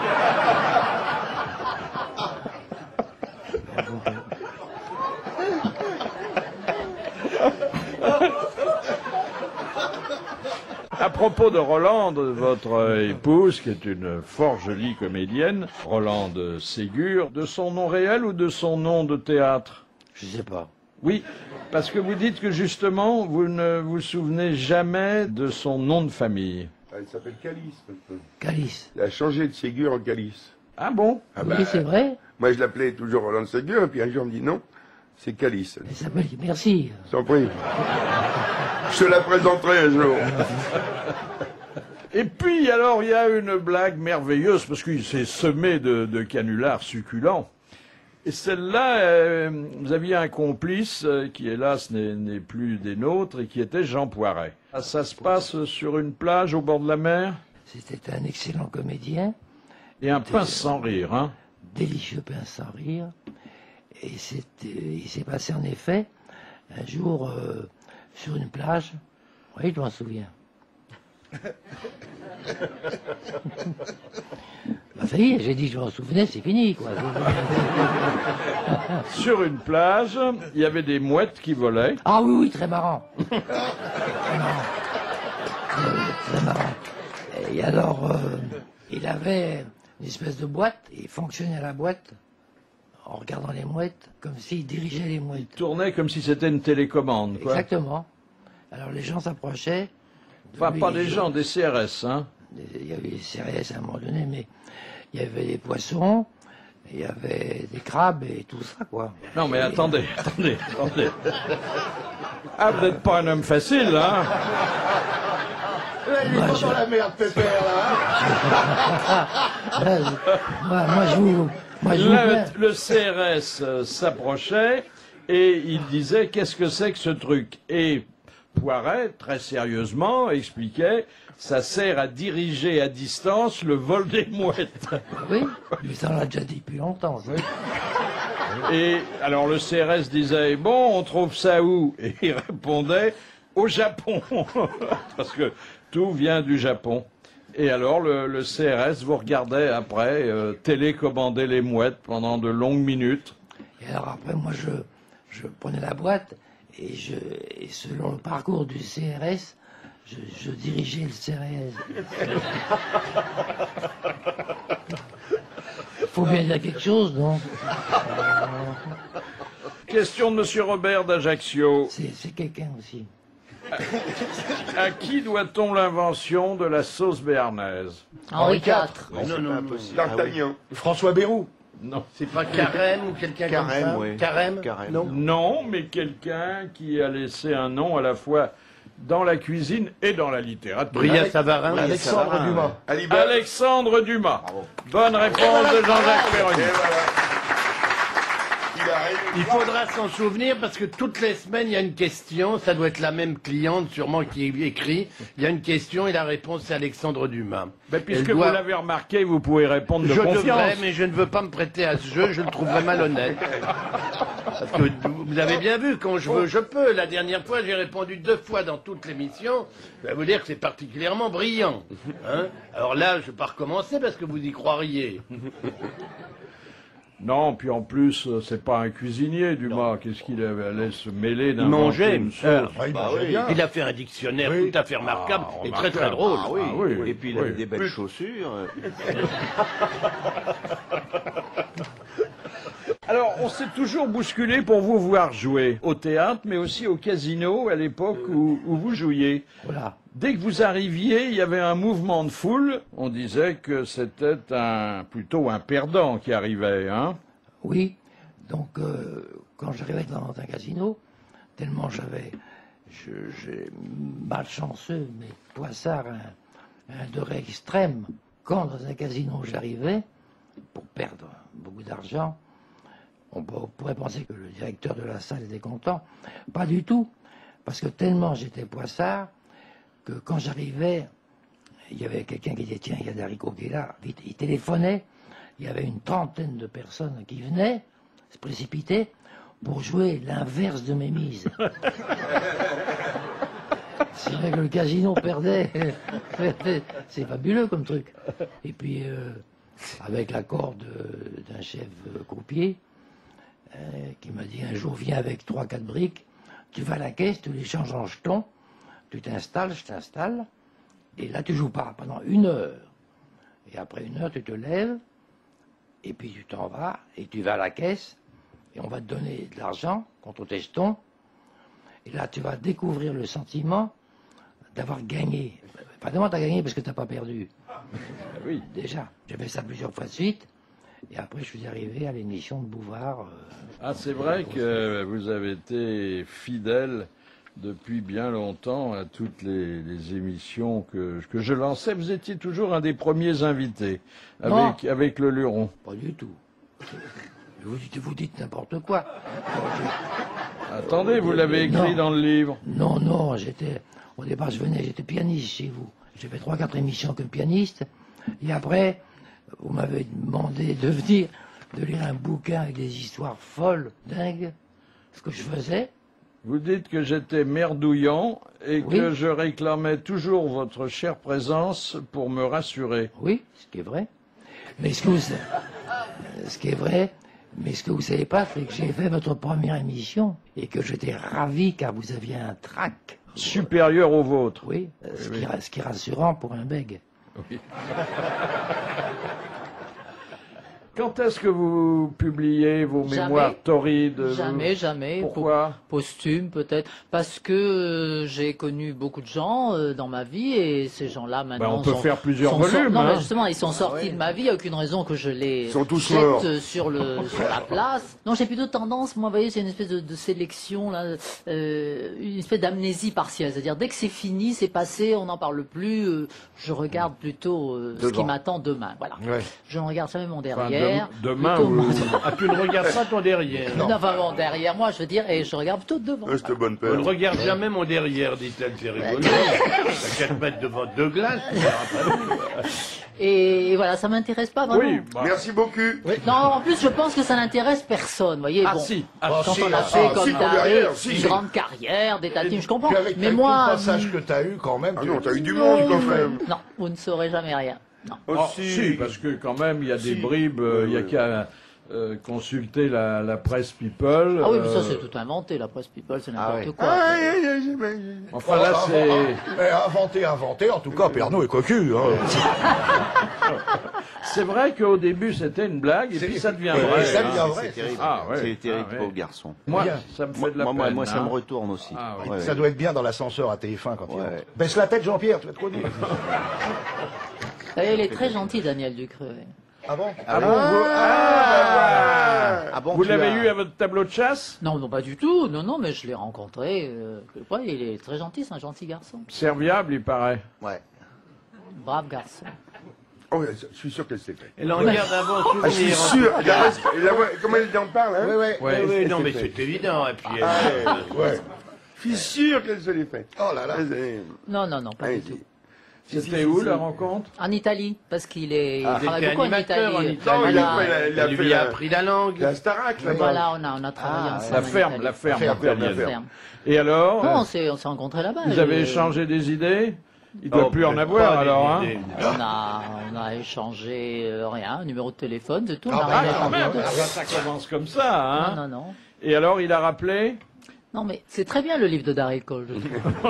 À propos de Rolande, votre épouse, qui est une fort jolie comédienne, Rolande Ségur, de son nom réel ou de son nom de théâtre? Je sais pas. Oui, parce que vous dites que justement, vous ne vous souvenez jamais de son nom de famille. Elle s'appelle Calice maintenant. Calice. Elle a changé de Ségur en Calice. Ah bon? Ah Oui, c'est vrai. Moi, je l'appelais toujours Rolande Ségur, et puis un jour, on me dit non, c'est Calice. Elle s'appelle... Merci. Sans prie. Je te la présenterai un jour. Et puis, alors, il y a une blague merveilleuse, parce qu'il s'est semé de canulars succulents. Et celle-là, vous aviez un complice qui, hélas, n'est plus des nôtres, et qui était Jean Poiret. Ça se passe sur une plage au bord de la mer? C'était un excellent comédien. Et un pince sans rire, hein? Délicieux pince sans rire. Et il s'est passé en effet, un jour, sur une plage. Oui, je m'en souviens. Bah, ça y est, j'ai dit je m'en souvenais, c'est fini, quoi. Sur une plage, il y avait des mouettes qui volaient. Ah oui, très marrant. Très marrant. Très marrant. Et alors, il avait une espèce de boîte, et il fonctionnait à la boîte en regardant les mouettes, comme s'il dirigeait les mouettes. Tournait comme si c'était une télécommande, quoi. Exactement. Alors les gens s'approchaient. Enfin, Lui, pas des gens, des CRS, hein. Il y avait des CRS à un moment donné, mais il y avait des poissons, il y avait des crabes et tout ça, quoi. Non, mais attendez. Ah, vous n'êtes pas un homme facile, hein. Il est pas dans la merde, Pépère, là. Le CRS s'approchait et il disait qu'est-ce que c'est que ce truc? Et Poiret, très sérieusement, expliquait ça sert à diriger à distance le vol des mouettes. Oui, mais ça on l'a déjà dit depuis longtemps. Et alors le CRS disait bon, on trouve ça où? Et il répondait au Japon, parce que tout vient du Japon. Et alors le CRS vous regardait après télécommander les mouettes pendant de longues minutes. Et alors après moi je prenais la boîte et selon le parcours du CRS, je dirigeais le CRS. Faut bien dire quelque chose, non? Question de Monsieur Robert d'Ajaccio. C'est quelqu'un aussi. À qui doit-on l'invention de la sauce béarnaise? Henri IV. Non, D'Artagnan. François Bayrou. Non. C'est pas Carême ou quelqu'un comme ça? Carême, oui. Carême? Carême. Non, mais quelqu'un qui a laissé un nom à la fois dans la cuisine et dans la littérature. Brillat-Savarin. Alexandre Dumas. Alexandre Dumas. Bonne réponse de Jean-Jacques Perroni. Il faudra s'en souvenir parce que toutes les semaines, il y a une question. Ça doit être la même cliente, sûrement, qui écrit. Il y a une question et la réponse, c'est Alexandre Dumas. Ben, puisque vous l'avez remarqué, vous pouvez répondre de Je confiance. devrais, mais je ne veux pas me prêter à ce jeu. Je le trouverais malhonnête. Parce que vous avez bien vu, quand je veux, je peux. La dernière fois, j'ai répondu 2 fois dans toute l'émission. Je vais vous dire que c'est particulièrement brillant. Hein. Alors là, je ne vais pas recommencer parce que vous y croiriez. Non, puis en plus, c'est pas un cuisinier, Dumas. Qu'est-ce qu'il allait se mêler d'un Manger. oui. Il a fait un dictionnaire tout à fait remarquable et très très drôle. Ah oui. Ah oui, Et puis il avait des belles chaussures. Alors, on s'est toujours bousculé pour vous voir jouer au théâtre, mais aussi au casino à l'époque où vous jouiez. Voilà. Dès que vous arriviez, il y avait un mouvement de foule. On disait que c'était plutôt un perdant qui arrivait, hein? Oui, donc quand j'arrivais dans un casino, tellement j'ai malchanceux, mais poissard, un degré extrême. Quand dans un casino j'arrivais, pour perdre beaucoup d'argent, on pourrait penser que le directeur de la salle était content. Pas du tout, parce que tellement j'étais poissard, que quand j'arrivais, il y avait quelqu'un qui disait, tiens, il y a Darico qui est là. Vite, il téléphonait, il y avait une trentaine de personnes qui venaient se précipiter pour jouer l'inverse de mes mises. C'est vrai que le casino perdait. C'est fabuleux comme truc. Et puis, avec l'accord d'un chef croupier, qui m'a dit un jour, viens avec 3-4 briques, tu vas à la caisse, tu les changes en jetons, tu t'installes, je t'installe, et là tu joues pas pendant 1 heure. Et après 1 heure, tu te lèves, et puis tu t'en vas, et tu vas à la caisse, et on va te donner de l'argent contre tes jetons, et là tu vas découvrir le sentiment d'avoir gagné. Pas vraiment t'as gagné parce que t'as pas perdu. Oui. Déjà, j'ai fait ça plusieurs fois de suite, et après je suis arrivé à l'émission de Bouvard. Ah, c'est vrai que vous avez été fidèle depuis bien longtemps à toutes les émissions que je lançais. Vous étiez toujours un des premiers invités avec le Luron. Pas du tout. Vous dites n'importe quoi. Attendez, vous l'avez écrit dans le livre. Non, au départ j'étais pianiste chez vous. J'ai fait 3-4 émissions comme pianiste. Et après, vous m'avez demandé de venir, de lire un bouquin avec des histoires folles, dingues. Ce que je faisais. Vous dites que j'étais merdouillant et que je réclamais toujours votre chère présence pour me rassurer. Oui, ce qui est vrai. Mais ce qui est vrai, mais ce que vous savez pas, c'est que j'ai fait votre première émission et que j'étais ravi car vous aviez un trac. Supérieur au vôtre. Oui, ce qui est rassurant pour un bègue. Oui. Quand est-ce que vous publiez vos mémoires torrides? Jamais. Pourquoi? Posthume peut-être. Parce que j'ai connu beaucoup de gens dans ma vie et ces gens-là maintenant. On peut faire plusieurs volumes. Non, hein. mais justement, ils sont sortis de ma vie. Il n'y a aucune raison que je les jette sur la place. Non, j'ai plutôt tendance, moi, vous voyez, c'est une espèce de sélection, là, une espèce d'amnésie partielle. C'est-à-dire, dès que c'est fini, c'est passé, on n'en parle plus. Je regarde plutôt ce qui m'attend demain. Voilà. Ouais. Je ne regarde jamais mon derrière. Demain, tu ne regardes pas ton derrière. Non, enfin bon, derrière moi, je veux dire, et je regarde plutôt devant. C'était bonne paire. Je ne regarde jamais mon derrière, dit-elle, c'est rigolo. T'as qu'à te mettre devant deux glaces. Et voilà, ça m'intéresse pas vraiment. Oui, Merci beaucoup. Oui. Non, en plus, je pense que ça n'intéresse personne, vous voyez. Quand on a fait comme Darry, une grande carrière, des tas de films, je comprends. Mais moi, le passage que t'as eu quand même. Ah non, t'as eu du monde quand même. Non, vous ne saurez jamais rien. Non. Si, parce que quand même, il y a des bribes, il y a qu'à consulter la presse People. Ah oui, mais ça c'est tout inventé, la presse People, c'est n'importe quoi. Enfin là, c'est... Inventé, en tout cas, Pernod est cocu. Hein. C'est vrai qu'au début c'était une blague, et puis ça devient vrai. Ça devient vrai. C'est terrible. C'est terrible, pauvre garçon. Moi, ça me fait de la peine. Moi, ça me retourne aussi. Ça doit être bien dans l'ascenseur à TF1 quand il rentre. Baisse la tête, Jean-Pierre, tu vas te connu. Il est très gentil, Daniel Ducreux. Ah bon? Vous l'avez eu à votre tableau de chasse? Non, pas du tout. Non, mais je l'ai rencontré. Il est très gentil, c'est un gentil garçon. Serviable, il paraît. Ouais. Brave garçon. Oh, je suis sûr qu'elle s'est fait. Elle en garde un bon souvenir. Je suis sûr. Comment elle en parle, hein? Oui, non, mais c'est évident. Et puis, je suis sûr qu'elle se l'est fait. Oh là là. Non, pas du tout. C'était où la rencontre? En Italie, parce qu'il travaille beaucoup en animateur Italie. Il lui a appris la langue. La Starac, là-bas. Voilà, on a travaillé ensemble. La ferme italienne. Et Et alors? on s'est rencontrés là-bas. Vous avez échangé des idées? Il ne doit plus en avoir alors, hein? On a échangé rien, numéro de téléphone, c'est tout. Ça commence comme ça, hein? Non. Et alors, il a rappelé? Non, mais c'est très bien le livre de Darry Cole, je trouve.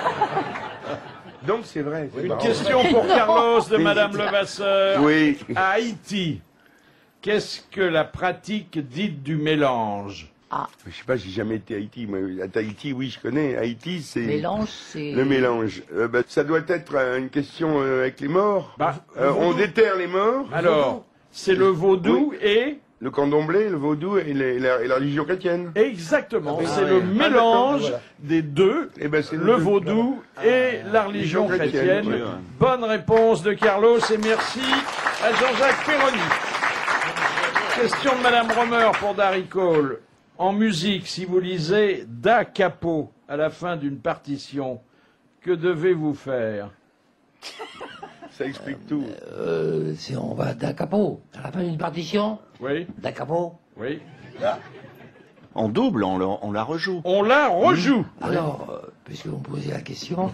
Donc c'est vrai. Une question pour Carlos de Madame Levasseur. Oui. À Haïti, qu'est-ce que la pratique dite du mélange? Je sais pas, j'ai jamais été à Haïti. Mais à Tahiti, oui, je connais. Haïti, c'est... Mélange, c'est... Le mélange. Ça doit être une question avec les morts. On déterre les morts. Alors, c'est le vaudou et... Le candomblé, le vaudou et la religion chrétienne. Exactement, c'est le mélange des deux, le vaudou et la religion chrétienne. Bonne réponse de Carlos et merci à Jean-Jacques Perroni. Question de Madame Romer pour Darry Cole. En musique, si vous lisez Da Capo à la fin d'une partition, que devez-vous faire? Ça explique tout. Si on va Da Capo, à la fin d'une partition. Oui. Da Capo. Oui. En double, on la rejoue. On la rejoue. Alors, puisque vous me posez la question.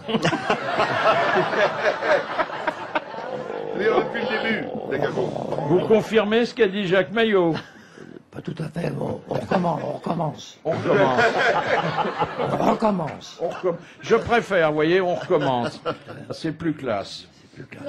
Depuis le début. Da Capo. Vous confirmez ce qu'a dit Jacques Maillot? Pas tout à fait, bon, on recommence. Je préfère, vous voyez, on recommence. C'est plus classe. Non.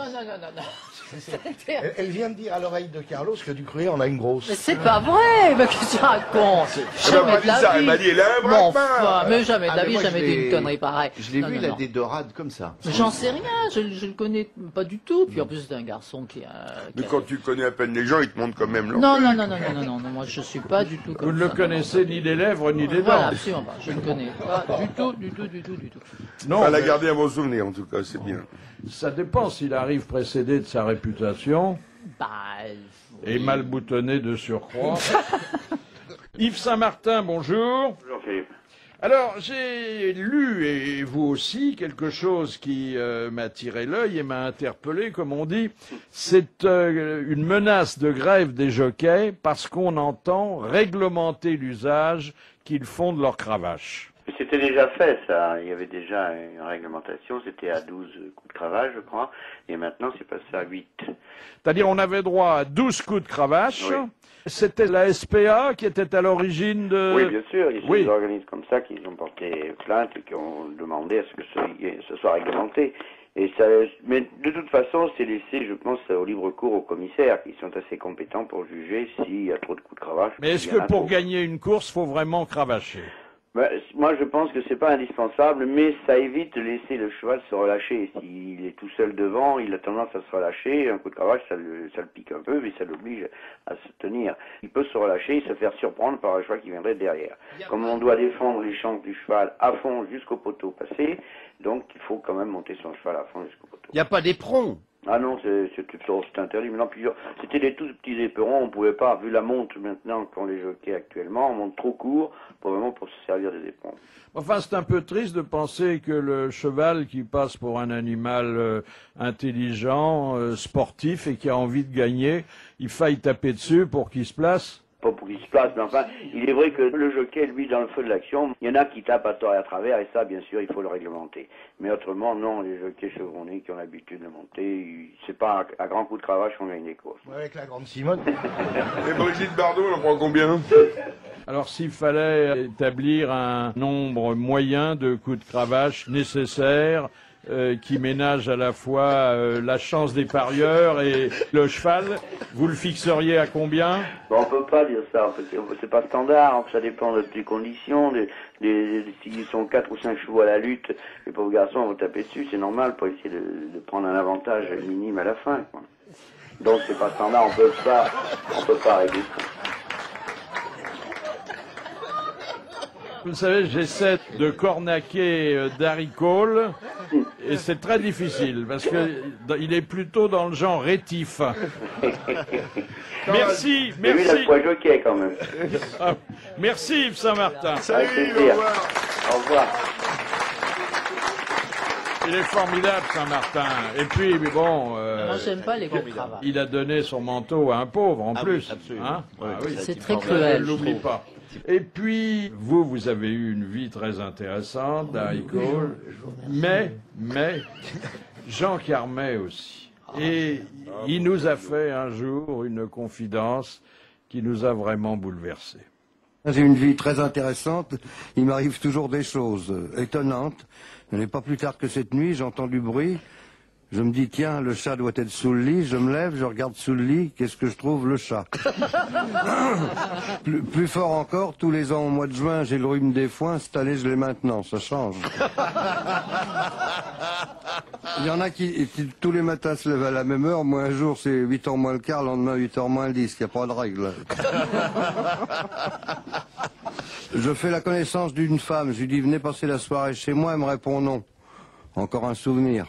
Elle vient de dire à l'oreille de Carlos que Ducreux en a une grosse. Mais c'est pas vrai, mais qu'est-ce que tu racontes? Jamais de la vie. Elle m'a dit, elle a un bras. Mais jamais de la vie, jamais dit une connerie pareille. Je l'ai vu, il a des dorades comme ça. J'en sais rien, je le connais pas du tout. Puis en plus, c'est un garçon qui a... Mais quand tu connais à peine les gens, ils te montrent quand même leur Non, moi je suis pas du tout comme ça. Vous ne le connaissez ni des lèvres ni des dents. Voilà, absolument pas, je ne connais pas du tout. Non, à la garder à mon souvenir, en tout cas, c'est bien. Ça dépend s'il arrive précédé de sa réputation et mal boutonné de surcroît. Yves Saint-Martin, bonjour. Bonjour Philippe. Alors, j'ai lu, et vous aussi, quelque chose qui m'a tiré l'œil et m'a interpellé, comme on dit. C'est une menace de grève des jockeys parce qu'on entend réglementer l'usage qu'ils font de leur cravache. C'était déjà fait, ça. Il y avait déjà une réglementation. C'était à 12 coups de cravache, je crois. Et maintenant, c'est passé à 8. C'est-à-dire, on avait droit à 12 coups de cravache. Oui. C'était la SPA qui était à l'origine de... Oui, bien sûr. Il y a des organismes comme ça qui ont porté plainte et qui ont demandé à ce que ce soit réglementé. Et ça, mais de toute façon, c'est laissé, je pense, au libre cours aux commissaires, qui sont assez compétents pour juger s'il y a trop de coups de cravache. Mais est-ce que pour gagner une course, faut vraiment cravacher? Ben, moi, je pense que c'est pas indispensable, mais ça évite de laisser le cheval se relâcher. S'il est tout seul devant, il a tendance à se relâcher. Un coup de cravache, ça le pique un peu, mais ça l'oblige à se tenir. Il peut se relâcher et se faire surprendre par un cheval qui viendrait derrière. Comme on doit défendre les chances du cheval à fond jusqu'au poteau passé, donc il faut quand même monter son cheval à fond jusqu'au poteau. Il n'y a pas d'éperon. Ah non, c'est interdit. Maintenant, c'était des tout petits éperons, on pouvait pas, vu la monte maintenant qu'ont les jockeys actuellement, on monte trop court pour se servir des éperons. Enfin, c'est un peu triste de penser que le cheval qui passe pour un animal intelligent, sportif et qui a envie de gagner, il faille taper dessus pour qu'il se place. Pas pour qu'il se place, mais enfin, il est vrai que le jockey, lui, dans le feu de l'action, il y en a qui tapent à tort et à travers, et ça, bien sûr, il faut le réglementer. Mais autrement, non, les jockeys chevronnés qui ont l'habitude de monter, c'est pas à grands coups de cravache qu'on gagne des courses. Ouais, avec la grande Simone. Et Brigitte Bardot, elle en prend combien? Alors, s'il fallait établir un nombre moyen de coups de cravache nécessaires, qui ménage à la fois la chance des parieurs et le cheval, vous le fixeriez à combien? Bon, on peut pas dire ça, parce que c'est pas standard, ça dépend des conditions, s'ils sont 4 ou 5 chevaux à la lutte, les pauvres garçons vont taper dessus, c'est normal pour essayer de prendre un avantage minime à la fin, quoi. Donc c'est pas standard, on peut pas régler ça. Vous savez, j'essaie de cornaquer Darry Cole, et c'est très difficile, parce qu'il est plutôt dans le genre rétif. Merci, merci. Mais lui, il a le poids jockey, quand même. Merci, Yves Saint-Martin. Salut, au revoir. Au revoir. Il est formidable, Saint-Martin. Et puis, mais bon... Moi, j'aime pas les gros cravaches. Il a donné son manteau à un pauvre, en plus. Oui, absolument. Hein? Oui, oui. C'est très cruel. Ne l'oublie pas. Et puis, vous avez eu une vie très intéressante, Darry Cole, mais Jean Carmet aussi. Et il nous a fait un jour une confidence qui nous a vraiment bouleversés. J'ai une vie très intéressante, il m'arrive toujours des choses étonnantes. Ce n'est pas plus tard que cette nuit, j'entends du bruit. Je me dis, tiens, le chat doit être sous le lit. Je me lève, je regarde sous le lit. Qu'est-ce que je trouve? Le chat. plus fort encore, tous les ans au mois de juin, j'ai le rhume des foins. Cette année, je l'ai maintenant. Ça change. Il y en a qui tous les matins se lèvent à la même heure. Moi, un jour, c'est 8h moins le quart. Le lendemain, 8h moins le 10. Il n'y a pas de règle. Je fais la connaissance d'une femme. Je lui dis, venez passer la soirée chez moi. Elle me répond non. Encore un souvenir.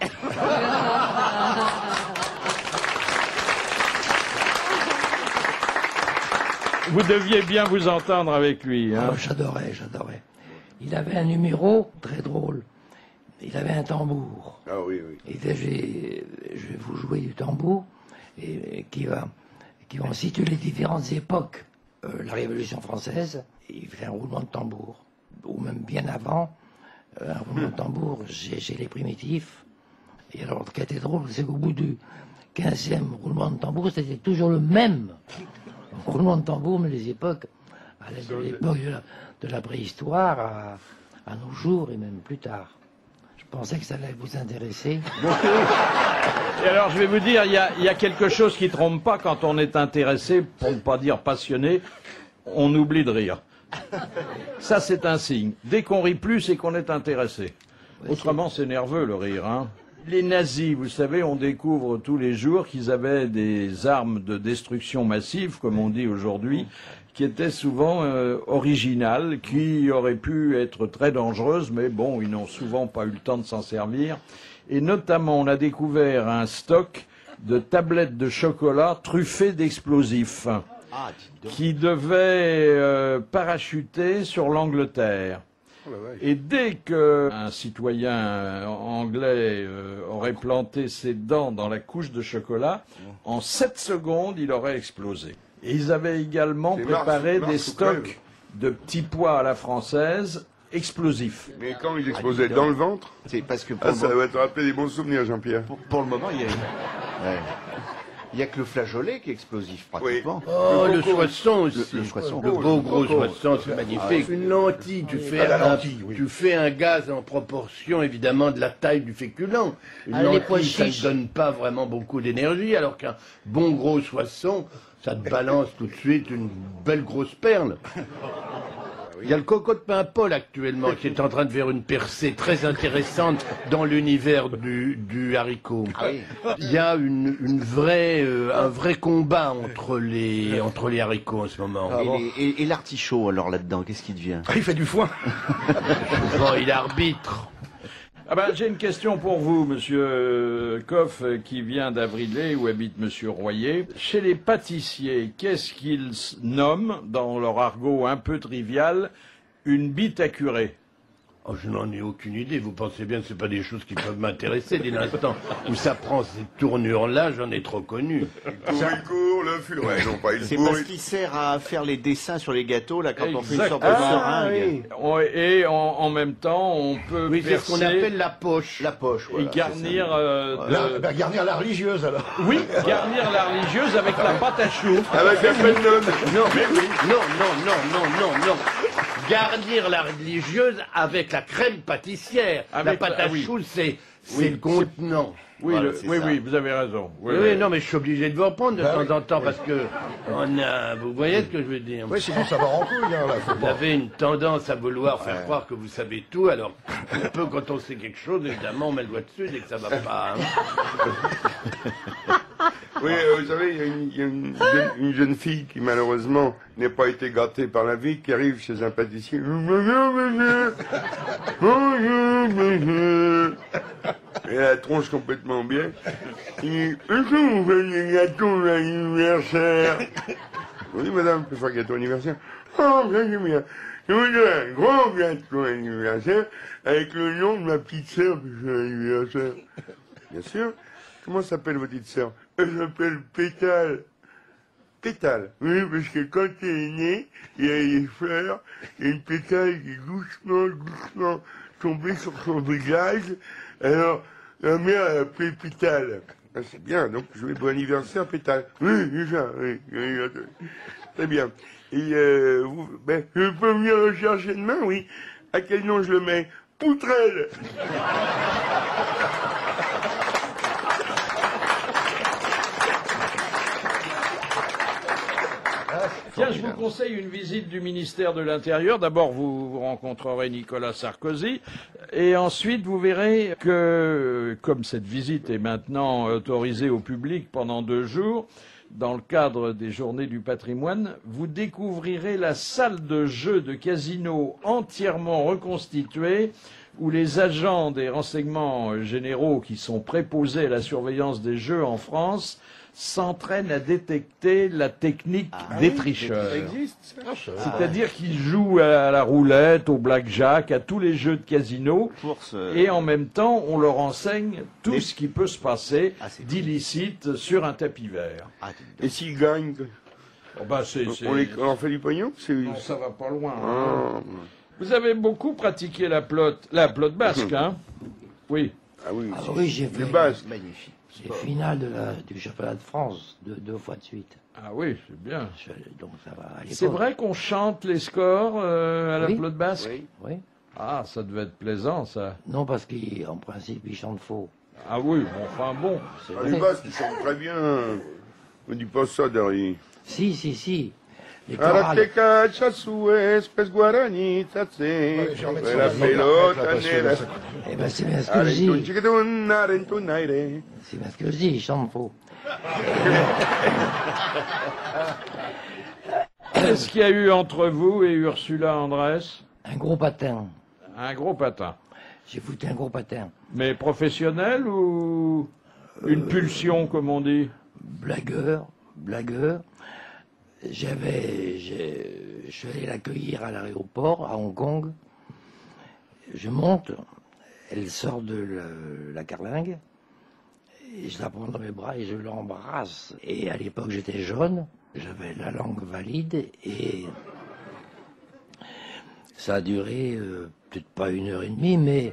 Vous deviez bien vous entendre avec lui. Hein? Oh, j'adorais. Il avait un numéro très drôle. Il avait un tambour. Ah oui, oui. Et là, je vais vous jouer du tambour qui vont situer les différentes époques. La Révolution française, il fait un roulement de tambour. Ou même bien avant. Un roulement de tambour chez les primitifs. Et alors, ce qui était drôle, c'est qu'au bout du 15e roulement de tambour, c'était toujours le même roulement de tambour, mais les époques, à l'époque de la préhistoire à nos jours et même plus tard. Je pensais que ça allait vous intéresser. Et alors, je vais vous dire, il y a quelque chose qui trompe pas quand on est intéressé, pour ne pas dire passionné, on oublie de rire. Ça, c'est un signe. Dès qu'on rit plus, c'est qu'on est intéressé. Autrement, c'est nerveux, le rire. Hein. Les nazis, vous savez, on découvre tous les jours qu'ils avaient des armes de destruction massive, comme on dit aujourd'hui, qui étaient souvent originales, qui auraient pu être très dangereuses, mais bon, ils n'ont souvent pas eu le temps de s'en servir. Et notamment, on a découvert un stock de tablettes de chocolat truffées d'explosifs. Qui devait parachuter sur l'Angleterre. Et dès qu'un citoyen anglais aurait planté ses dents dans la couche de chocolat, en 7 secondes, il aurait explosé. Et ils avaient également préparé des stocks de petits pois à la française explosifs. Mais quand ils explosaient dans le ventre? C'est parce que ça va te rappeler des bons souvenirs, Jean-Pierre. Pour le moment, il y a... Ouais. Il n'y a que le flageolet qui est explosif, pratiquement. Oh, le soisson aussi. Le soisson. Le beau gros soisson, c'est magnifique. Une lentille, tu fais un gaz en proportion, évidemment, de la taille du féculent. Une lentille, ça ne donne pas vraiment beaucoup d'énergie, alors qu'un bon gros soisson, ça te balance tout de suite une belle grosse perle. Il y a le coco de Paimpol actuellement qui est en train de faire une percée très intéressante dans l'univers du haricot. Il y a un vrai combat entre les haricots en ce moment. Et l'artichaut, alors, là-dedans, qu'est-ce qui devient? Il fait du foin. Bon, il arbitre. Ah ben, j'ai une question pour vous, monsieur Coff, qui vient d'Avrilé, où habite monsieur Royer. Chez les pâtissiers, qu'est-ce qu'ils nomment, dans leur argot un peu trivial, une bite à curer? Oh, je n'en ai aucune idée. Vous pensez bien que c'est pas des choses qui peuvent m'intéresser. Dès l'instant où ça prend ces tournures-là, j'en ai trop connu. Il court, le fil. Ouais, non, pas il C'est court. parce qu'il sert à faire les dessins sur les gâteaux, là, quand on fait une Exact. sorte de seringue. Et en même temps, on peut c'est ce qu'on appelle la poche. La poche, voilà. et garnir... Garnir la religieuse, alors. Oui, garnir la religieuse avec la pâte à choux. Avec la peine Non. Garnir la religieuse avec la crème pâtissière. La pâte à choux, c'est le contenant. Oui, Voilà, oui, vous avez raison. Oui, non, mais je suis obligé de vous reprendre de temps en temps parce que vous voyez ce que je veux dire. Oui, sinon ça va en couille, hein, là. Vous avez une tendance à vouloir faire croire que vous savez tout, alors un peu quand on sait quelque chose, évidemment, on met le doigt dessus dès que ça va pas. Oui, vous savez, il y a une jeune fille qui, malheureusement, n'a pas été gâtée par la vie, qui arrive chez un pâtissier. Et la tronche complètement bien. Il dit, est-ce que vous faites des gâteaux d'anniversaire? Oui, madame, je peux faire gâteau d'anniversaire. Oh, bien, c'est bien. Je voudrais un gros gâteau d'anniversaire avec le nom de ma petite sœur de son anniversaire. Bien sûr. Comment s'appelle votre petite sœur? Elle s'appelle Pétale. Pétale. Oui, parce que quand elle est née, il y a des fleurs, et une pétale qui doucement tombait sur son visage. Alors, la mère l'a appelée Pétale. Ah, c'est bien, donc je vais bon anniversaire, Pétale. Oui, c'est ça, oui. Très bien. Et je peux venir le chercher demain, oui. À quel nom je le mets? Poutrelle. Tiens, je vous conseille une visite du ministère de l'Intérieur. D'abord, vous rencontrerez Nicolas Sarkozy. Et ensuite, vous verrez que, comme cette visite est maintenant autorisée au public pendant 2 jours, dans le cadre des Journées du patrimoine, vous découvrirez la salle de jeu de casino entièrement reconstituée, où les agents des renseignements généraux qui sont préposés à la surveillance des jeux en France s'entraînent à détecter la technique des tricheurs. Ça existe, ça? C'est-à-dire qu'ils jouent à la roulette, au blackjack, à tous les jeux de casino, et en même temps, on leur enseigne tout ce qui peut se passer d'illicite sur un tapis vert. Et s'ils gagnent, on en fait du pognon? Non, ça va pas loin. Hein. Vous avez beaucoup pratiqué la plotte basque, hein? Oui. Ah oui, oui, j'ai fait basque. Magnifique. les finales du championnat de France 2 fois de suite. Ah oui, c'est bien. Donc ça va à c'est vrai qu'on chante les scores à la plotte basque? Oui. Ah, ça devait être plaisant, ça. Non, parce qu'en principe, ils chantent faux. Ah oui, bon. Les Basques, ils chantent très bien. On ne dit pas ça derrière. Si. Les chorales. Eh ben, c'est bien ce que je dis. C'est bien ce que je dis, ils chantent faux. Qu'est-ce qu'il y a eu entre vous et Ursula Andress? Un gros patin. Un gros patin. J'ai foutu un gros patin. Mais professionnel ou une pulsion, comme on dit? Blagueur. Je suis allé l'accueillir à l'aéroport, à Hong Kong. Je monte, elle sort de la carlingue, et je la prends dans mes bras et je l'embrasse. Et à l'époque, j'étais jeune, j'avais la langue valide, et ça a duré, peut-être pas 1h30, mais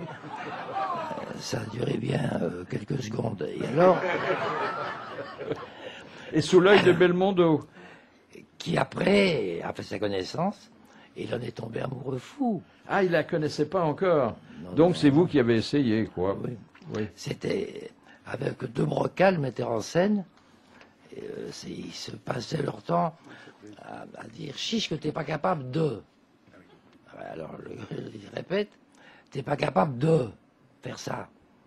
ça a duré bien quelques secondes. Et alors, Et sous l'œil de Belmondo. Qui après a fait sa connaissance, et il en est tombé amoureux fou. Ah, il la connaissait pas encore. Non, Donc c'est vous qui avez essayé, quoi. Oui. Oui. C'était avec De Broca, le metteur en scène. Ils se passaient leur temps à dire chiche que t'es pas capable de. Alors il répète, t'es pas capable de faire ça.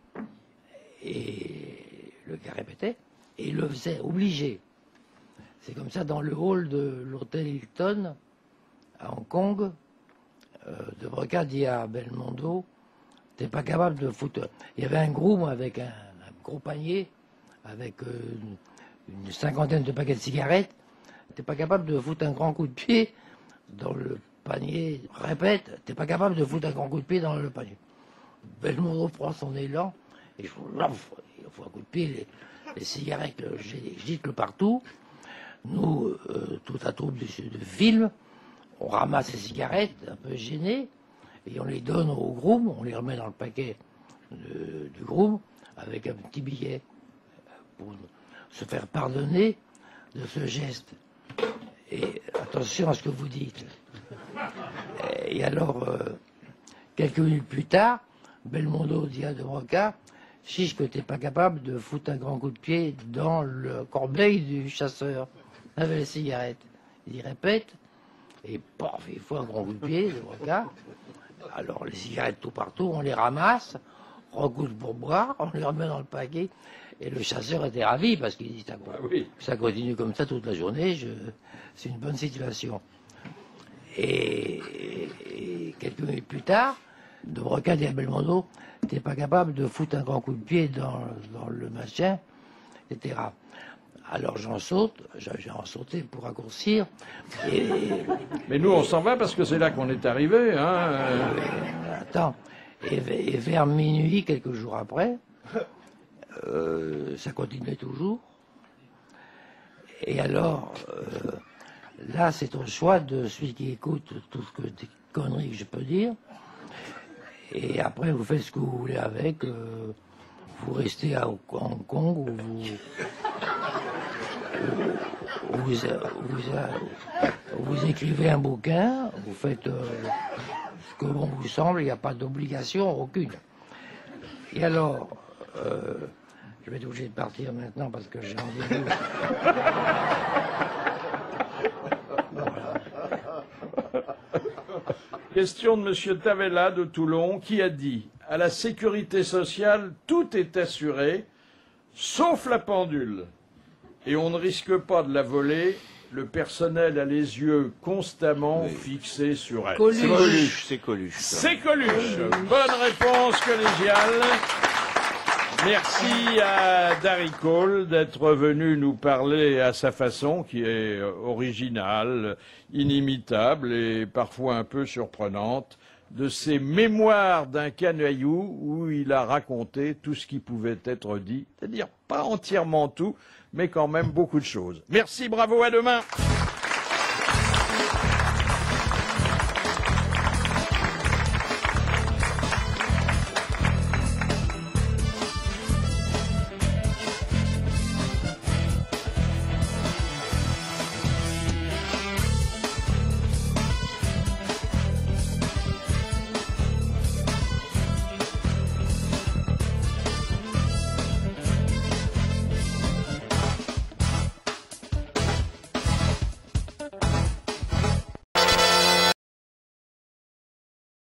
Et le gars répétait, et il le faisait obligé. C'est comme ça dans le hall de l'hôtel Hilton à Hong Kong. De Broca dit à Belmondo, t'es pas capable de foutre. Il y avait un groom avec un gros panier, avec une cinquantaine de paquets de cigarettes. T'es pas capable de foutre un grand coup de pied dans le panier. Répète, t'es pas capable de foutre un grand coup de pied dans le panier. Belmondo prend son élan et il fout un coup de pied, les cigarettes giclent partout. Nous, toute la troupe de film, on ramasse les cigarettes, un peu gênés, et on les donne au groom, on les remet dans le paquet du groom, avec un petit billet, pour se faire pardonner de ce geste. Et attention à ce que vous dites. Et alors, quelques minutes plus tard, Belmondo dit à De Broca, chiche que t'es pas capable de foutre un grand coup de pied dans le corbeil du chasseur avec les cigarettes. Il répète, et paf, il faut un grand coup de pied, De Broca. Alors les cigarettes tout partout, on les ramasse, on recouche pour boire, on les remet dans le paquet. Et le chasseur était ravi parce qu'il dit, ça continue comme ça toute la journée, c'est une bonne situation. Et quelques minutes plus tard, De Broca dit à Belmondo, t'es pas capable de foutre un grand coup de pied dans le machin, etc. Alors j'en saute, j'ai en sauté pour raccourcir. Mais nous on s'en va parce que c'est là qu'on est arrivé. Hein. Attends, et vers minuit, quelques jours après, ça continuait toujours. Et alors, là c'est au choix de celui qui écoute tout ce que des conneries que je peux dire. Et après vous faites ce que vous voulez avec. Vous restez à Hong Kong ou vous écrivez un bouquin, vous faites ce que bon vous semble, il n'y a pas d'obligation aucune. Et alors, je vais être obligé de partir maintenant parce que j'ai rendez-vous. Question de M. Tavella de Toulon qui a dit « À la sécurité sociale, tout est assuré, sauf la pendule. Et on ne risque pas de la voler. Le personnel a les yeux constamment fixés sur elle. » Coluche. C'est Coluche. C'est Coluche. Bonne réponse collégiale. Merci à Darry Cole d'être venu nous parler à sa façon, qui est originale, inimitable et parfois un peu surprenante, de ses mémoires d'un canaillou où il a raconté tout ce qui pouvait être dit, c'est-à-dire pas entièrement tout, mais quand même beaucoup de choses. Merci, bravo, à demain.